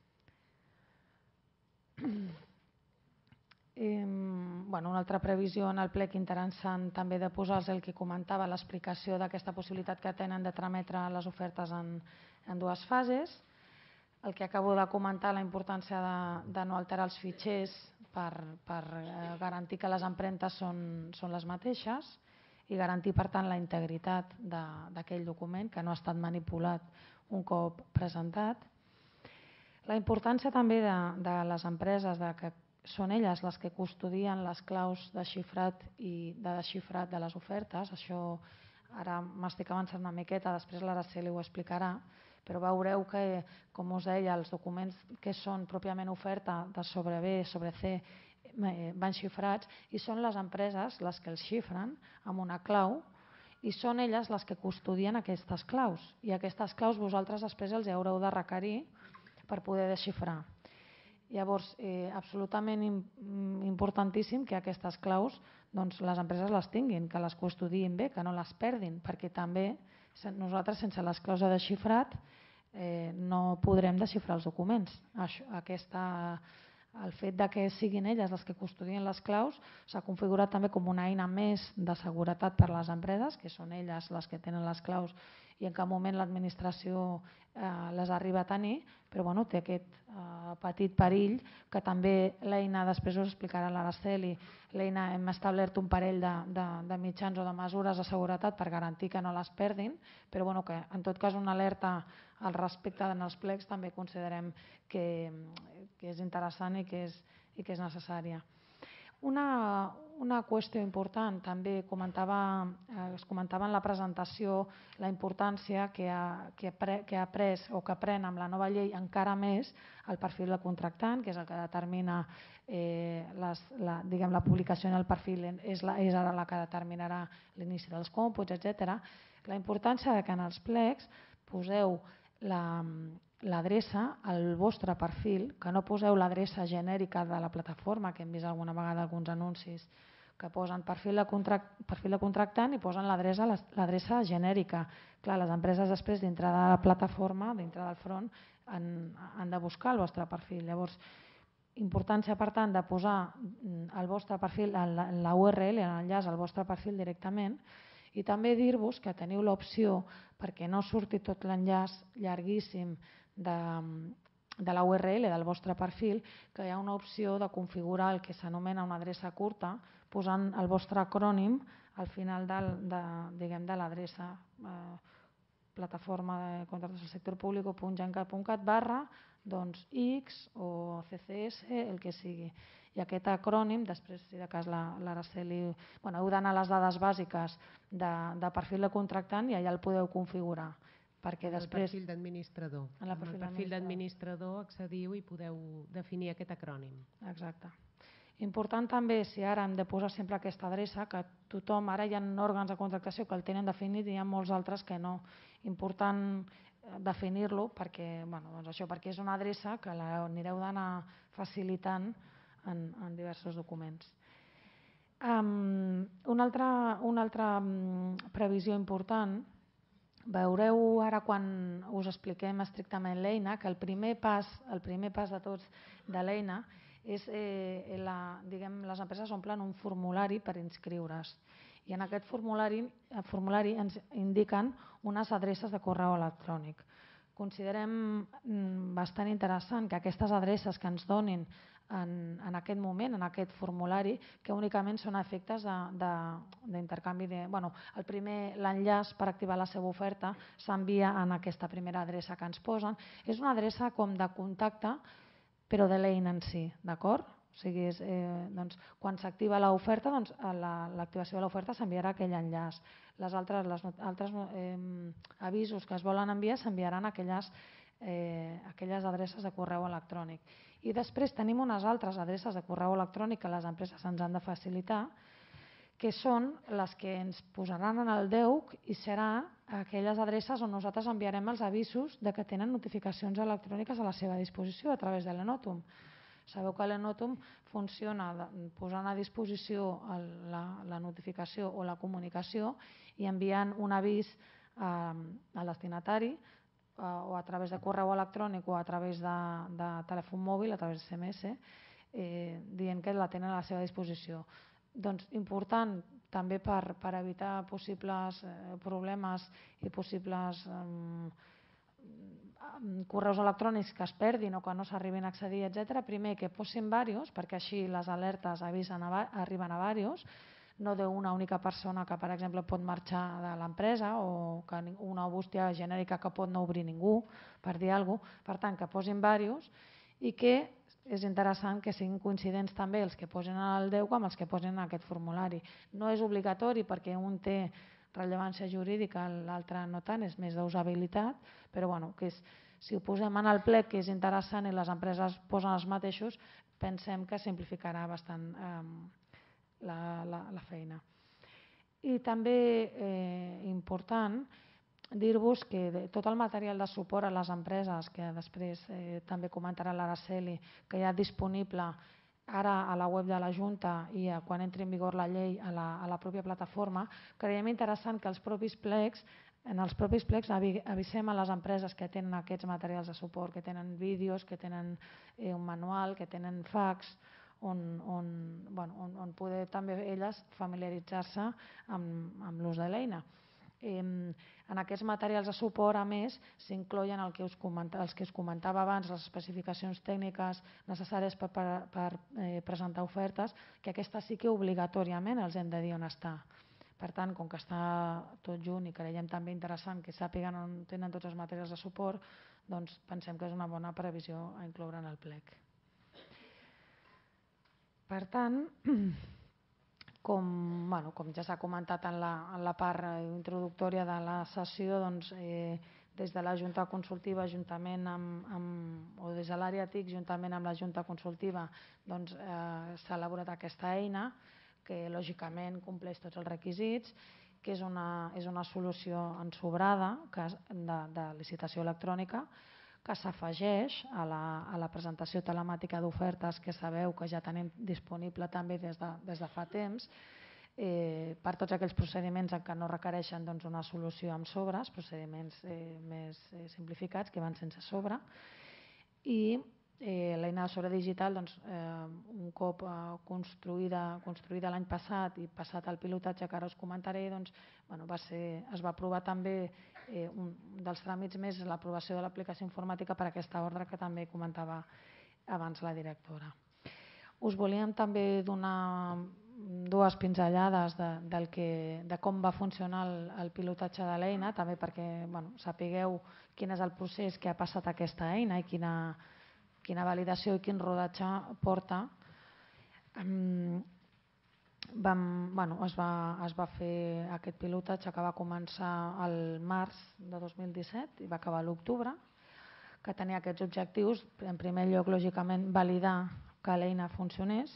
Eh, bueno, una altra previsió en el plec interessant també de posar és el que comentava, l'explicació d'aquesta possibilitat que tenen de trametre les ofertes en, en dues fases. El que acabo de comentar, la importància de, de no alterar els fitxers per, per eh, garantir que les empremtes són, són les mateixes i garantir, per tant, la integritat d'aquell document que no ha estat manipulat un cop presentat. La importància també de, de les empreses de que són elles les que custodien les claus de xifrat i de desxifrat de les ofertes. Això ara m'estic avançant una miqueta, després l'Araceli ho explicarà, però veureu que, com us deia, els documents que són pròpiament oferta de sobre B, sobre C, van xifrats i són les empreses les que els xifren amb una clau i són elles les que custodien aquestes claus. I aquestes claus vosaltres després els haureu de requerir per poder desxifrar. Llavors, eh, absolutament importantíssim que aquestes claus doncs, les empreses les tinguin, que les custodiïn bé, que no les perdin, perquè també nosaltres sense les claus de desxifrat eh, no podrem desxifrar els documents. Això, aquesta, el fet de que siguin elles les que custodien les claus s'ha configurat també com una eina més de seguretat per a les empreses, que són elles les que tenen les claus i en cap moment l'administració eh, les arriba a tenir, però bueno, té aquest eh, petit perill que també l'eina, després us explicarà l'Araceli, l'eina hem establert un parell de, de, de mitjans o de mesures de seguretat per garantir que no les perdin, però bueno, que en tot cas una alerta al respecte en els plecs també considerem que, que és interessant i que és, i que és necessària. Una, una qüestió important, també comentava, eh, es comentava en la presentació la importància que ha, que, ha pre, que ha pres o que pren amb la nova llei encara més el perfil del contractant, que és el que determina eh, les, la, diguem, la publicació en el perfil, és, la, és ara la que determinarà l'inici dels còmputs, etcètera. La importància de que en els plecs poseu la l'adreça al vostre perfil, que no poseu l'adreça genèrica de la plataforma, que hem vist alguna vegada alguns anuncis que posen perfil de, contract, perfil de contractant i posen l'adreça l'adreça genèrica. Clar, les empreses després dintre de la plataforma, dintre del front, han, han de buscar el vostre perfil. Llavors, importància, per tant, de posar el vostre perfil, la U R L, l'enllaç al vostre perfil directament, i també dir-vos que teniu l'opció, perquè no surti tot l'enllaç llarguíssim de, de la U R L del vostre perfil, que hi ha una opció de configurar el que s'anomena una adreça curta, posant el vostre acrònim al final del, de, diguem, de l'adreça eh, plataforma de contractes del sector públic o .gencat.cat barra doncs X o C C S, el que sigui. I aquest acrònim, després, si de cas l'Araceli, bueno, heu d'anar a les dades bàsiques de, de perfil de contractant i allà el podeu configurar. Perquè després, el perfil d'administrador. En el perfil, perfil d'administrador accediu i podeu definir aquest acrònim. Exacte. Important també, si ara hem de posar sempre aquesta adreça, que tothom, ara hi ha òrgans de contractació que el tenen definit i hi ha molts altres que no. Important definir-lo perquè, bueno, doncs això, perquè és una adreça que l'anireu d'anar facilitant en, en diversos documents. Um, una altra, una altra um, previsió important, veureu ara quan us expliquem estrictament l'eina que el primer pas, el primer pas de tots de l'eina és, eh, la, diguem, les empreses omplen un formulari per inscriure's i en aquest formulari, el formulari ens indiquen unes adreces de correu electrònic. Considerem bastant interessant que aquestes adreces que ens donin en, en aquest moment, en aquest formulari, que únicament són efectes d'intercanvi de, de, bueno, el primer, l'enllaç per activar la seva oferta s'envia en aquesta primera adreça que ens posen. És una adreça com de contacte, però de l'eina en si, d'acord? O sigui, és, eh, doncs, quan s'activa l'oferta, doncs, l'activació de l'oferta s'enviarà aquell enllaç. Les altres, les altres eh, avisos que es volen enviar s'enviaran a aquelles, eh, aquelles adreces de correu electrònic. I després tenim unes altres adreces de correu electrònic que les empreses ens han de facilitar, que són les que ens posaran en el D E U C i serà aquelles adreces on nosaltres enviarem els avisos de que tenen notificacions electròniques a la seva disposició a través de l'Enòtum. Sabeu que l'Enòtum funciona posant a disposició la, la notificació o la comunicació i enviant un avís a, al destinatari a, o a través de correu electrònic o a través de, de telèfon mòbil, a través de S M S, eh, dient que la tenen a la seva disposició. Doncs important també per, per evitar possibles eh, problemes i possibles eh, correus electrònics que es perdin o que no s'arribin a accedir, etcètera. Primer, que posin diversos, perquè així les alertes avisen a, arriben a diversos, no d'una única persona que, per exemple, pot marxar de l'empresa o que una bústia genèrica que pot no obrir ningú, per dir alguna cosa. Per tant, que posin diversos i que és interessant que siguin coincidents també els que posen al D E U C amb els que posen en aquest formulari. No és obligatori perquè un té rellevància jurídica, l'altre no tant, és més d'usabilitat, però bueno, que és, si ho posem en el plec, que és interessant i les empreses posen els mateixos, pensem que simplificarà bastant eh, la, la, la feina. I també eh, important, dir-vos que tot el material de suport a les empreses, que després eh, també comentarà l'Araceli, que hi ha disponible ara a la web de la Junta i a, quan entri en vigor la llei a la, a la pròpia plataforma, creiem interessant que els propis plecs, en els propis plecs avisem a les empreses que tenen aquests materials de suport, que tenen vídeos, que tenen eh, un manual, que tenen fax, on, on, bueno, on, on poder també elles familiaritzar-se amb, amb l'ús de l'eina. En aquests materials de suport, a més, s'inclouen el que us comentava, els que us comentava abans, les especificacions tècniques necessàries per, per, per eh, presentar ofertes, que aquestes sí que obligatòriament els hem de dir on està. Per tant, com que està tot junt i creiem també interessant que sàpiguen on tenen tots els materials de suport, doncs pensem que és una bona previsió a incloure en el plec. Per tant, Com, bueno, com ja s'ha comentat en la, en la part introductòria de la sessió, doncs, eh, des de la Junta Consultiva, juntament amb, amb, o des de l'àrea T I C, juntament amb la Junta Consultiva, doncs, eh, s'ha elaborat aquesta eina que lògicament compleix tots els requisits, que és una, és una solució ensobrada que, de, de licitació electrònica, que s'afegeix a, la, a la presentació telemàtica d'ofertes que sabeu que ja tenim disponible també des de, des de fa temps, eh, per tots aquells procediments en què no requereixen doncs, una solució amb sobres, procediments eh, més eh, simplificats que van sense sobre, i eh, l'eina de sobre digital, doncs, eh, un cop eh, construïda, construïda l'any passat i passat el pilotatge que ara us comentaré, doncs, bueno, va ser, es va aprovar també eh, un dels tràmits més l'aprovació de l'aplicació informàtica per aquesta ordre que també comentava abans la directora. Us volíem també donar dues pinzellades de, del que, de com va funcionar el, el pilotatge de l'eina, també perquè bueno, sapigueu quin és el procés que ha passat aquesta eina i quina, quina validació i quin rodatge porta. Um, vam, bueno, es, va, es va fer aquest pilotatge que va començar el març de dos mil disset i va acabar a l'octubre, que tenia aquests objectius. En primer lloc, lògicament, validar que l'eina funcionés,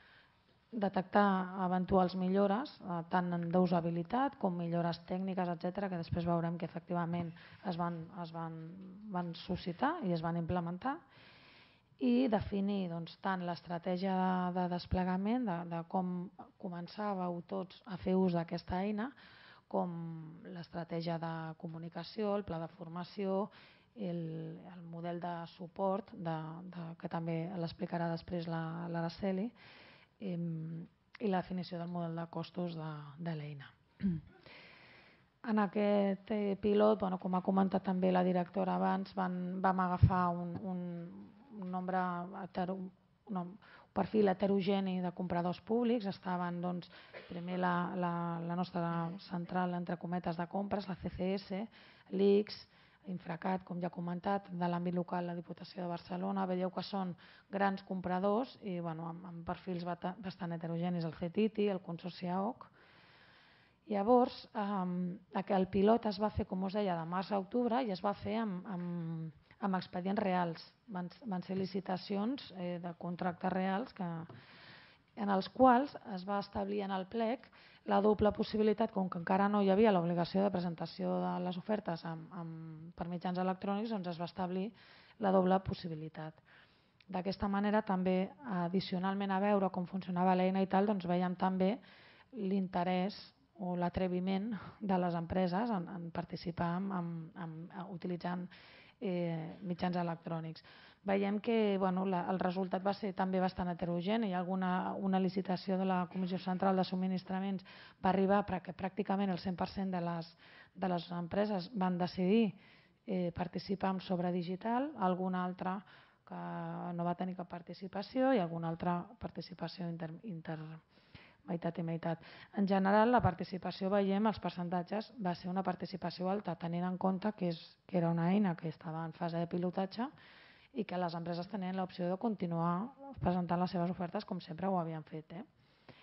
detectar eventuals millores, eh, tant en d'usabilitat com millores tècniques, etcètera, que després veurem que efectivament es van, es van, van suscitar i es van implementar, i definir doncs, tant l'estratègia de, de desplegament, de, de com començàveu tots a fer ús d'aquesta eina, com l'estratègia de comunicació, el pla de formació, el, el model de suport, de, de, que també l'explicarà després l'Araceli, eh, i la definició del model de costos de, de l'eina. En aquest eh, pilot, bueno, com ha comentat també la directora abans, van, vam agafar un, un, un nombre hetero, un perfil heterogeni de compradors públics. Estaven doncs, primer la, la, la nostra central, entre cometes, de compres, la C C S, l'I X, Infracat, com ja he comentat, de l'àmbit local, la Diputació de Barcelona. Veieu que són grans compradors i bueno, amb, amb perfils bastant heterogenis, el C T I T I, el Consorci A O C. Llavors, eh, el pilot es va fer, com us deia, de març a octubre i es va fer amb, amb, amb expedients reals. Van, van ser licitacions eh, de contractes reals que, en els quals es va establir en el plec la doble possibilitat, com que encara no hi havia l'obligació de presentació de les ofertes amb, amb, per mitjans electrònics, doncs es va establir la doble possibilitat. D'aquesta manera també, addicionalment a veure com funcionava l'eina i tal, doncs veiem també l'interès o l'atreviment de les empreses en, en participar en, en, en, utilitzant eh, mitjans electrònics. Veiem que bueno, la, el resultat va ser també bastant heterogeni. Hi ha alguna una licitació de la Comissió Central de Subministraments va arribar perquè pràcticament el cent per cent de les, de les empreses van decidir eh, participar en sobre digital, alguna altra que no va tenir cap participació i alguna altra participació inter, inter meitat i meitat. En general, la participació, veiem, els percentatges, va ser una participació alta, tenint en compte que, és, que era una eina que estava en fase de pilotatge i que les empreses tenien l'opció de continuar presentant les seves ofertes com sempre ho havien fet. Eh?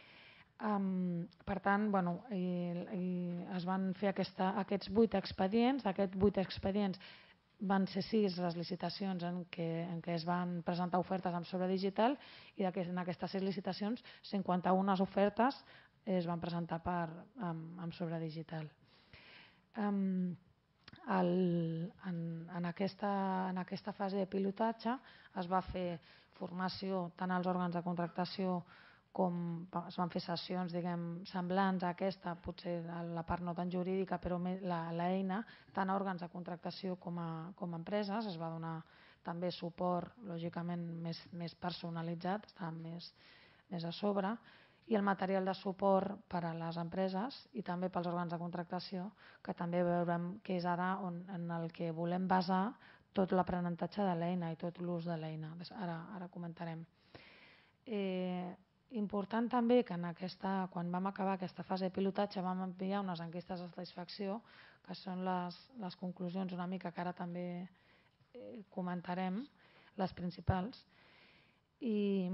Um, per tant, bueno, i, i es van fer aquesta, aquests vuit expedients, aquests vuit expedients van ser sis les licitacions en què, en què es van presentar ofertes amb sobre digital i en aquestes sis licitacions cinquanta-una ofertes es van presentar per, amb, amb sobre digital. Um, el, en, en, aquesta, en aquesta fase de pilotatge es va fer formació tant als òrgans de contractació com es van fer sessions, diguem, semblants a aquesta, potser la part no tan jurídica, però l'eina, tant a òrgans de contractació com a, com a empreses, es va donar també suport, lògicament, més, més personalitzat, estàvem més, més a sobre, i el material de suport per a les empreses i també pels òrgans de contractació, que també veurem que és ara on, en el que volem basar tot l'aprenentatge de l'eina i tot l'ús de l'eina. Ara, ara comentarem. Eh, important també que en aquesta, quan vam acabar aquesta fase de pilotatge vam enviar unes enquestes de satisfacció, que són les, les conclusions una mica que ara també eh, comentarem, les principals, i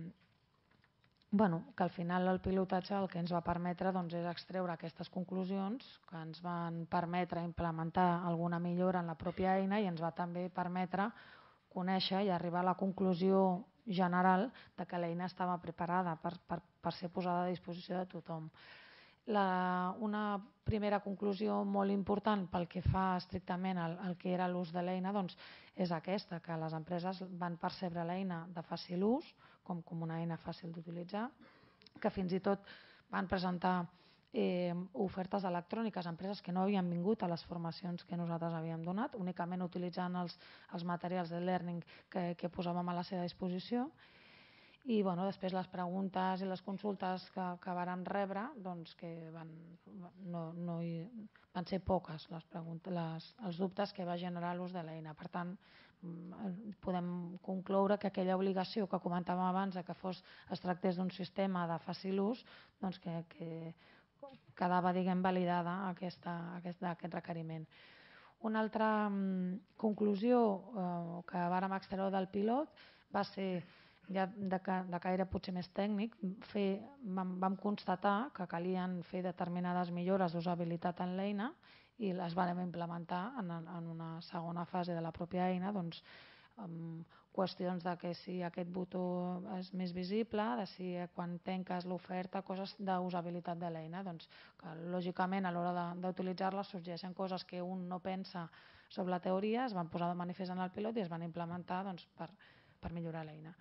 bueno, que al final el pilotatge el que ens va permetre doncs, és extreure aquestes conclusions que ens van permetre implementar alguna millora en la pròpia eina i ens va també permetre conèixer i arribar a la conclusió general de que l'eina estava preparada per, per, per ser posada a disposició de tothom. La, una primera conclusió molt important pel que fa estrictament al, al que era l'ús de l'eina doncs, és aquesta, que les empreses van percebre l'eina de fàcil ús, com, com una eina fàcil d'utilitzar, que fins i tot van presentar eh, ofertes electròniques a empreses que no havien vingut a les formacions que nosaltres havíem donat, únicament utilitzant els, els materials de learning que, que posàvem a la seva disposició. I bueno, després les preguntes i les consultes que, que vàrem rebre doncs que van, no, no hi, van ser poques les preguntes, les, els dubtes que va generar l'ús de l'eina. Per tant, podem concloure que aquella obligació que comentàvem abans de que fos, es tractés d'un sistema de fàcil ús, doncs que, que quedava, diguem, validada aquesta, aquest, aquest requeriment. Una altra mm, conclusió eh, que vàrem extreure del pilot va ser, ja de, de caire potser més tècnic, fer, vam, vam constatar que calien fer determinades millores d'usabilitat en l'eina i les vam implementar en, en una segona fase de la pròpia eina, doncs, amb qüestions de que si aquest botó és més visible, de si quan tanques l'oferta, coses d'usabilitat de l'eina, doncs, que lògicament a l'hora d'utilitzar-la sorgeixen coses que un no pensa sobre la teoria, es van posar de manifest en el pilot i es van implementar doncs, per, per millorar l'eina.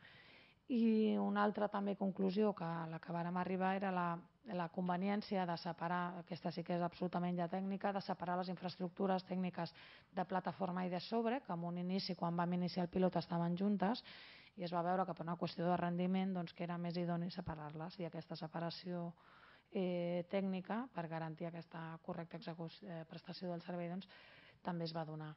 I una altra també conclusió que a la que vàrem arribar era la, la conveniència de separar, aquesta sí que és absolutament ja tècnica, de separar les infraestructures tècniques de plataforma i de sobre, que en un inici, quan vam iniciar el pilot, estaven juntes, i es va veure que per una qüestió de rendiment doncs, que era més idoni separar-les, i aquesta separació eh, tècnica, per garantir aquesta correcta execució, eh, prestació del servei, doncs, també es va donar.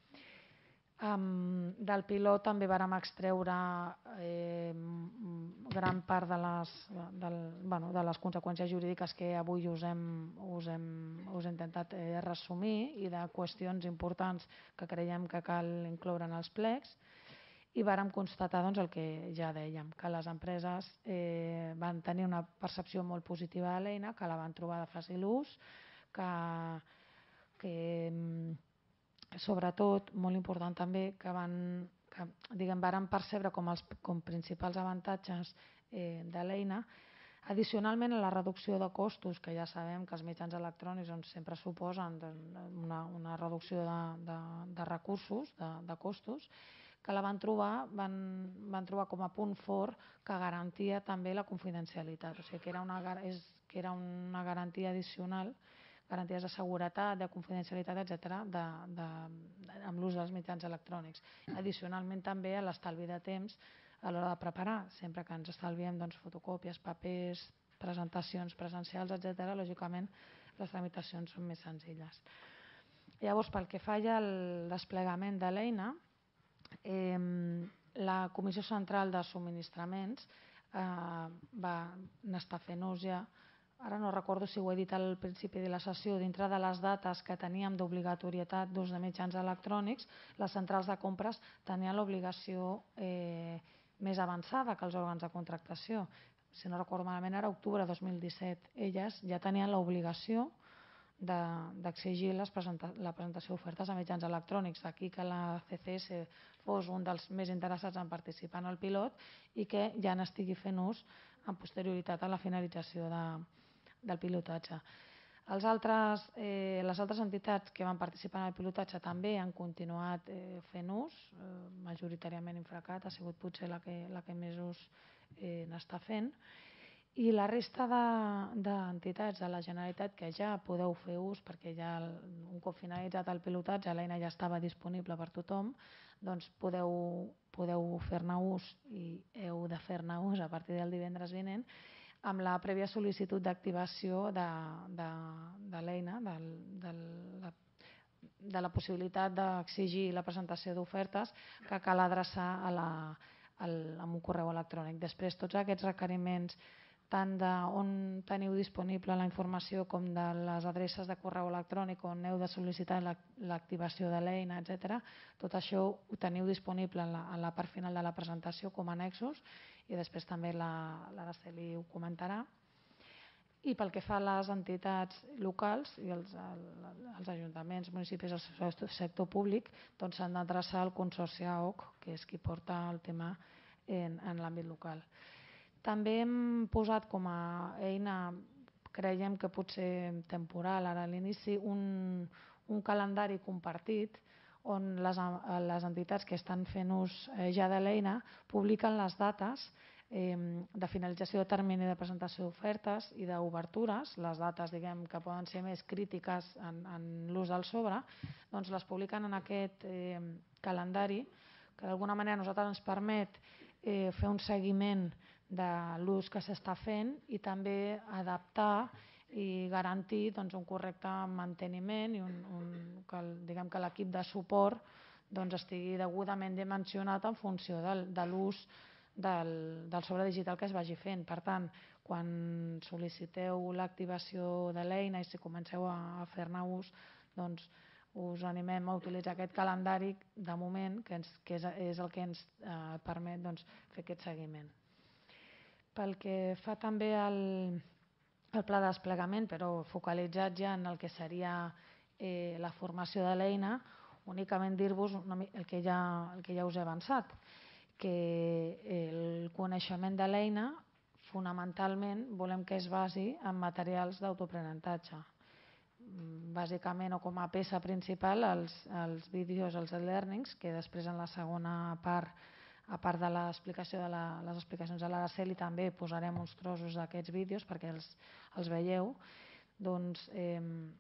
Um, del pilot també vàrem extreure eh, gran part de les, del, bueno, de les conseqüències jurídiques que avui us hem, us hem, us he intentat eh, resumir i de qüestions importants que creiem que cal incloure en els plecs, i vàrem constatar doncs, el que ja dèiem, que les empreses eh, van tenir una percepció molt positiva de l'eina, que la van trobar de fàcil ús, que, que sobretot, molt important també, que van, que, diguem, varen percebre com els com principals avantatges eh, de l'eina, addicionalment a la reducció de costos, que ja sabem que els mitjans electrònics doncs, sempre suposen una, una reducció de, de, de recursos, de, de costos, que la van trobar, van, van trobar com a punt fort que garantia també la confidencialitat, o sigui que era una, és, que era una garantia addicional, garanties de seguretat, de confidencialitat, etcètera, de, de, de, amb l'ús dels mitjans electrònics. Addicionalment també a l'estalvi de temps a l'hora de preparar, sempre que ens estalviem doncs, fotocòpies, papers, presentacions presencials, etcètera, lògicament les tramitacions són més senzilles. Llavors, pel que fa ja al desplegament de l'eina, eh, la Comissió Central de Subministraments eh, va n'estar fent ús ja. Ara no recordo si ho he dit al principi de la sessió, dintre de les dates que teníem d'obligatorietat d'ús de mitjans electrònics, les centrals de compres tenien l'obligació eh, més avançada que els òrgans de contractació. Si no recordo malament, era octubre de dos mil disset. Elles ja tenien l'obligació d'exigir de, presenta, la presentació d'ofertes a mitjans electrònics. Aquí que la C C S fos un dels més interessats en participar en el pilot i que ja n'estigui fent ús amb posterioritat a la finalització de, del pilotatge. Els altres, eh, les altres entitats que van participar en el pilotatge també han continuat eh, fent ús, eh, majoritàriament Infracat ha sigut potser la que, la que més ús eh, n'està fent, i la resta d'entitats de, de la Generalitat que ja podeu fer ús, perquè ja el, un cop finalitzat el pilotatge l'eina ja estava disponible per tothom, doncs podeu, podeu fer-ne ús i heu de fer-ne ús a partir del divendres vinent, amb la prèvia sol·licitud d'activació de, de, de l'eina, de, de, la, de la possibilitat d'exigir la presentació d'ofertes que cal adreçar a la, al, amb un correu electrònic. Després, tots aquests requeriments, tant d'on teniu disponible la informació com de les adreces de correu electrònic on heu de sol·licitar l'activació de l'eina, etcètera, tot això ho teniu disponible en la, en la part final de la presentació com a annexos, i després també l'Araceli ho comentarà. I pel que fa a les entitats locals i els, els ajuntaments, municipis, el sector públic, doncs s'han d'adreçar al Consorci A O C, que és qui porta el tema en, en l'àmbit local. També hem posat com a eina, creiem que potser temporal ara a l'inici, un, un calendari compartit on les, les entitats que estan fent ús ja de l'eina publiquen les dates eh, de finalització de termini de presentació d'ofertes i d'obertures, les dates diguem que poden ser més crítiques en, en l'ús del sobre, doncs les publiquen en aquest eh, calendari que d'alguna manera a nosaltres ens permet eh, fer un seguiment de l'ús que s'està fent i també adaptar i garantir doncs, un correcte manteniment i un, un, que, diguem que l'equip de suport doncs, estigui degudament dimensionat en funció del, de l'ús del, del sobre digital que es vagi fent. Per tant, quan sol·liciteu l'activació de l'eina i si comenceu a, a fer-ne ús, doncs us animem a utilitzar aquest calendari de moment, que, ens, que és, és el que ens eh, permet doncs, fer aquest seguiment. Pel que fa també al, al pla de desplegament, però focalitzat ja en el que seria eh, la formació de l'eina, únicament dir-vos el, que ja, el que ja us he avançat, que el coneixement de l'eina fonamentalment volem que es basi en materials d'autoaprenentatge. Bàsicament o com a peça principal els, els vídeos, els e-learnings, que després en la segona part, a part de l'explicació de la, les explicacions de l'Araceli, també posarem uns trossos d'aquests vídeos perquè els, els veieu. Doncs eh,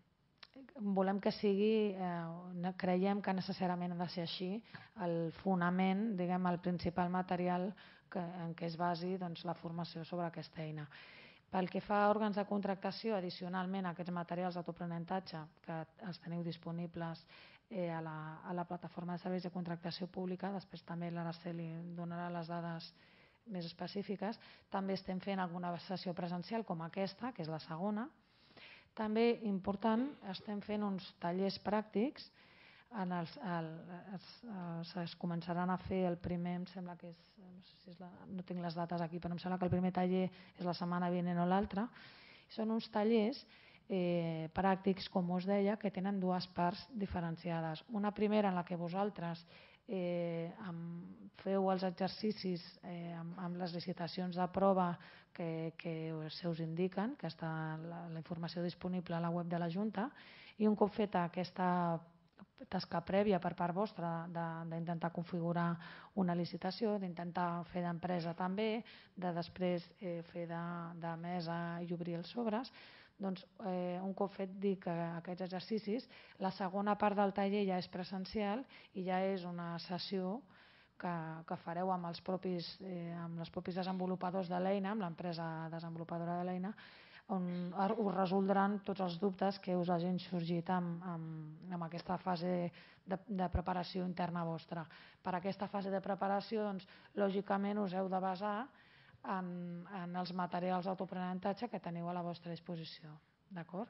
volem que sigui, eh, creiem que necessàriament ha de ser així, el fonament, diguem, el principal material que, en què es basi doncs, la formació sobre aquesta eina. Pel que fa a òrgans de contractació, addicionalment a aquests materials d'autoaprenentatge que els teniu disponibles eh, a, la, a la plataforma de serveis de contractació pública, després també l'Araceli donarà les dades més específiques, també estem fent alguna sessió presencial com aquesta, que és la segona. També important, estem fent uns tallers pràctics, en els, el, es, es, es començaran a fer el primer, em sembla que és, no sé si és la, no tinc les dates aquí, però em sembla que el primer taller és la setmana vinent o l'altra. Són uns tallers eh, pràctics, com us deia, que tenen dues parts diferenciades. Una primera en la que vosaltres eh, amb, feu els exercicis eh, amb, amb les licitacions de prova que, que se us indiquen, que està la, la informació disponible a la web de la Junta, i un cop feta aquesta tasca prèvia per part vostra d'intentar configurar una licitació, d'intentar fer d'empresa també, de després eh, fer de, de mesa i obrir els sobres, doncs eh, un cop fet dic aquests exercicis, la segona part del taller ja és presencial i ja és una sessió que, que fareu amb els propis, eh, amb els propis desenvolupadors de l'eina, amb l'empresa desenvolupadora de l'eina, on us resoldran tots els dubtes que us hagin sorgit amb, amb, amb aquesta fase de, de preparació interna vostra. Per aquesta fase de preparació, doncs, lògicament, us heu de basar en, en els materials d'autoaprenentatge que teniu a la vostra disposició. D'acord?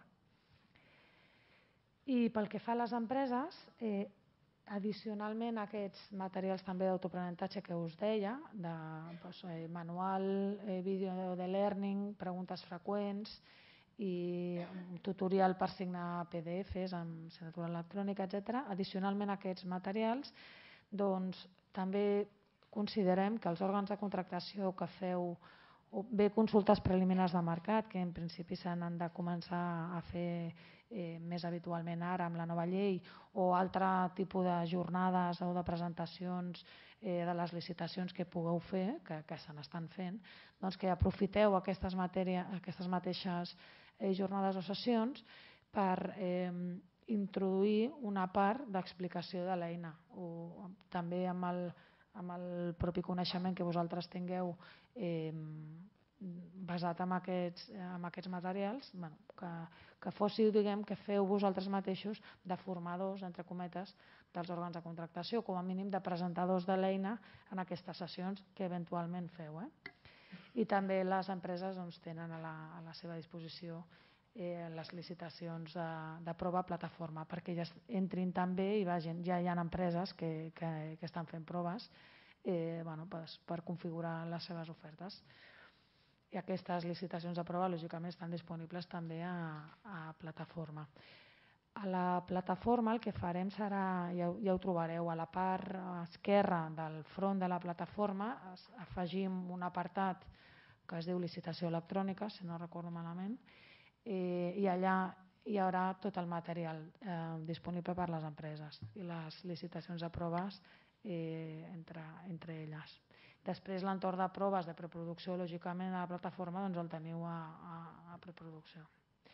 I pel que fa a les empreses, eh, addicionalment a aquests materials també d'autoaprenentatge que us deia, de doncs, eh, manual, eh, vídeo de learning, preguntes freqüents i un tutorial per signar P D Fs amb signatura electrònica, etcètera. Addicionalment a aquests materials, doncs, també considerem que els òrgans de contractació que feu bé consultes preliminars de mercat, que en principi se n'han de començar a fer eh, més habitualment ara amb la nova llei, o altre tipus de jornades o de presentacions eh, de les licitacions que pugueu fer, que, que se n'estan fent, doncs que aprofiteu aquestes, matèria, aquestes mateixes eh, jornades o sessions per eh, introduir una part d'explicació de l'eina, o també amb el, amb el propi coneixement que vosaltres tingueu eh, basat en aquests, en aquests materials, bueno, que, que fóssiu, diguem, que feu vosaltres mateixos de formadors, entre cometes, dels òrgans de contractació, com a mínim de presentadors de l'eina en aquestes sessions que eventualment feu. Eh? I també les empreses doncs, tenen a la, a la seva disposició eh, les licitacions de, de prova a plataforma, perquè ja entrin també i vagin, ja hi ha empreses que, que, que estan fent proves eh, bueno, pues, per configurar les seves ofertes. I aquestes licitacions de prova, lògicament, estan disponibles també a, a plataforma. A la plataforma el que farem serà, ja, ja ho trobareu, a la part esquerra del front de la plataforma afegim un apartat que es diu licitació electrònica, si no recordo malament, eh, i allà hi haurà tot el material eh, disponible per a les empreses i les licitacions de proves eh, entre, entre elles. Després l'entorn de proves de preproducció, lògicament, a la plataforma doncs el teniu a, a, a preproducció.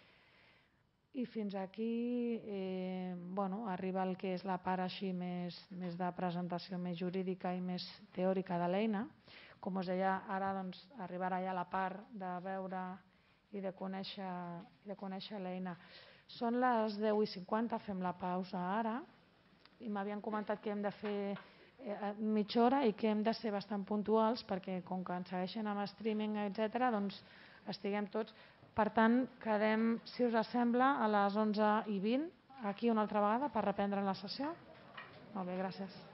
I fins aquí eh, bueno, arriba el que és la part així més, més de presentació més jurídica i més teòrica de l'eina. Com us deia, ara doncs, arribarà ja la part de veure i de conèixer, de conèixer l'eina. Són les deu i cinquanta, fem la pausa ara, i m'havien comentat que hem de fer eh, mitja hora i que hem de ser bastant puntuals perquè com que ens segueixen amb streaming, etcètera, doncs estiguem tots. Per tant, quedem, si us sembla, a les onze i vint, aquí una altra vegada per reprendre la sessió. Molt bé, gràcies.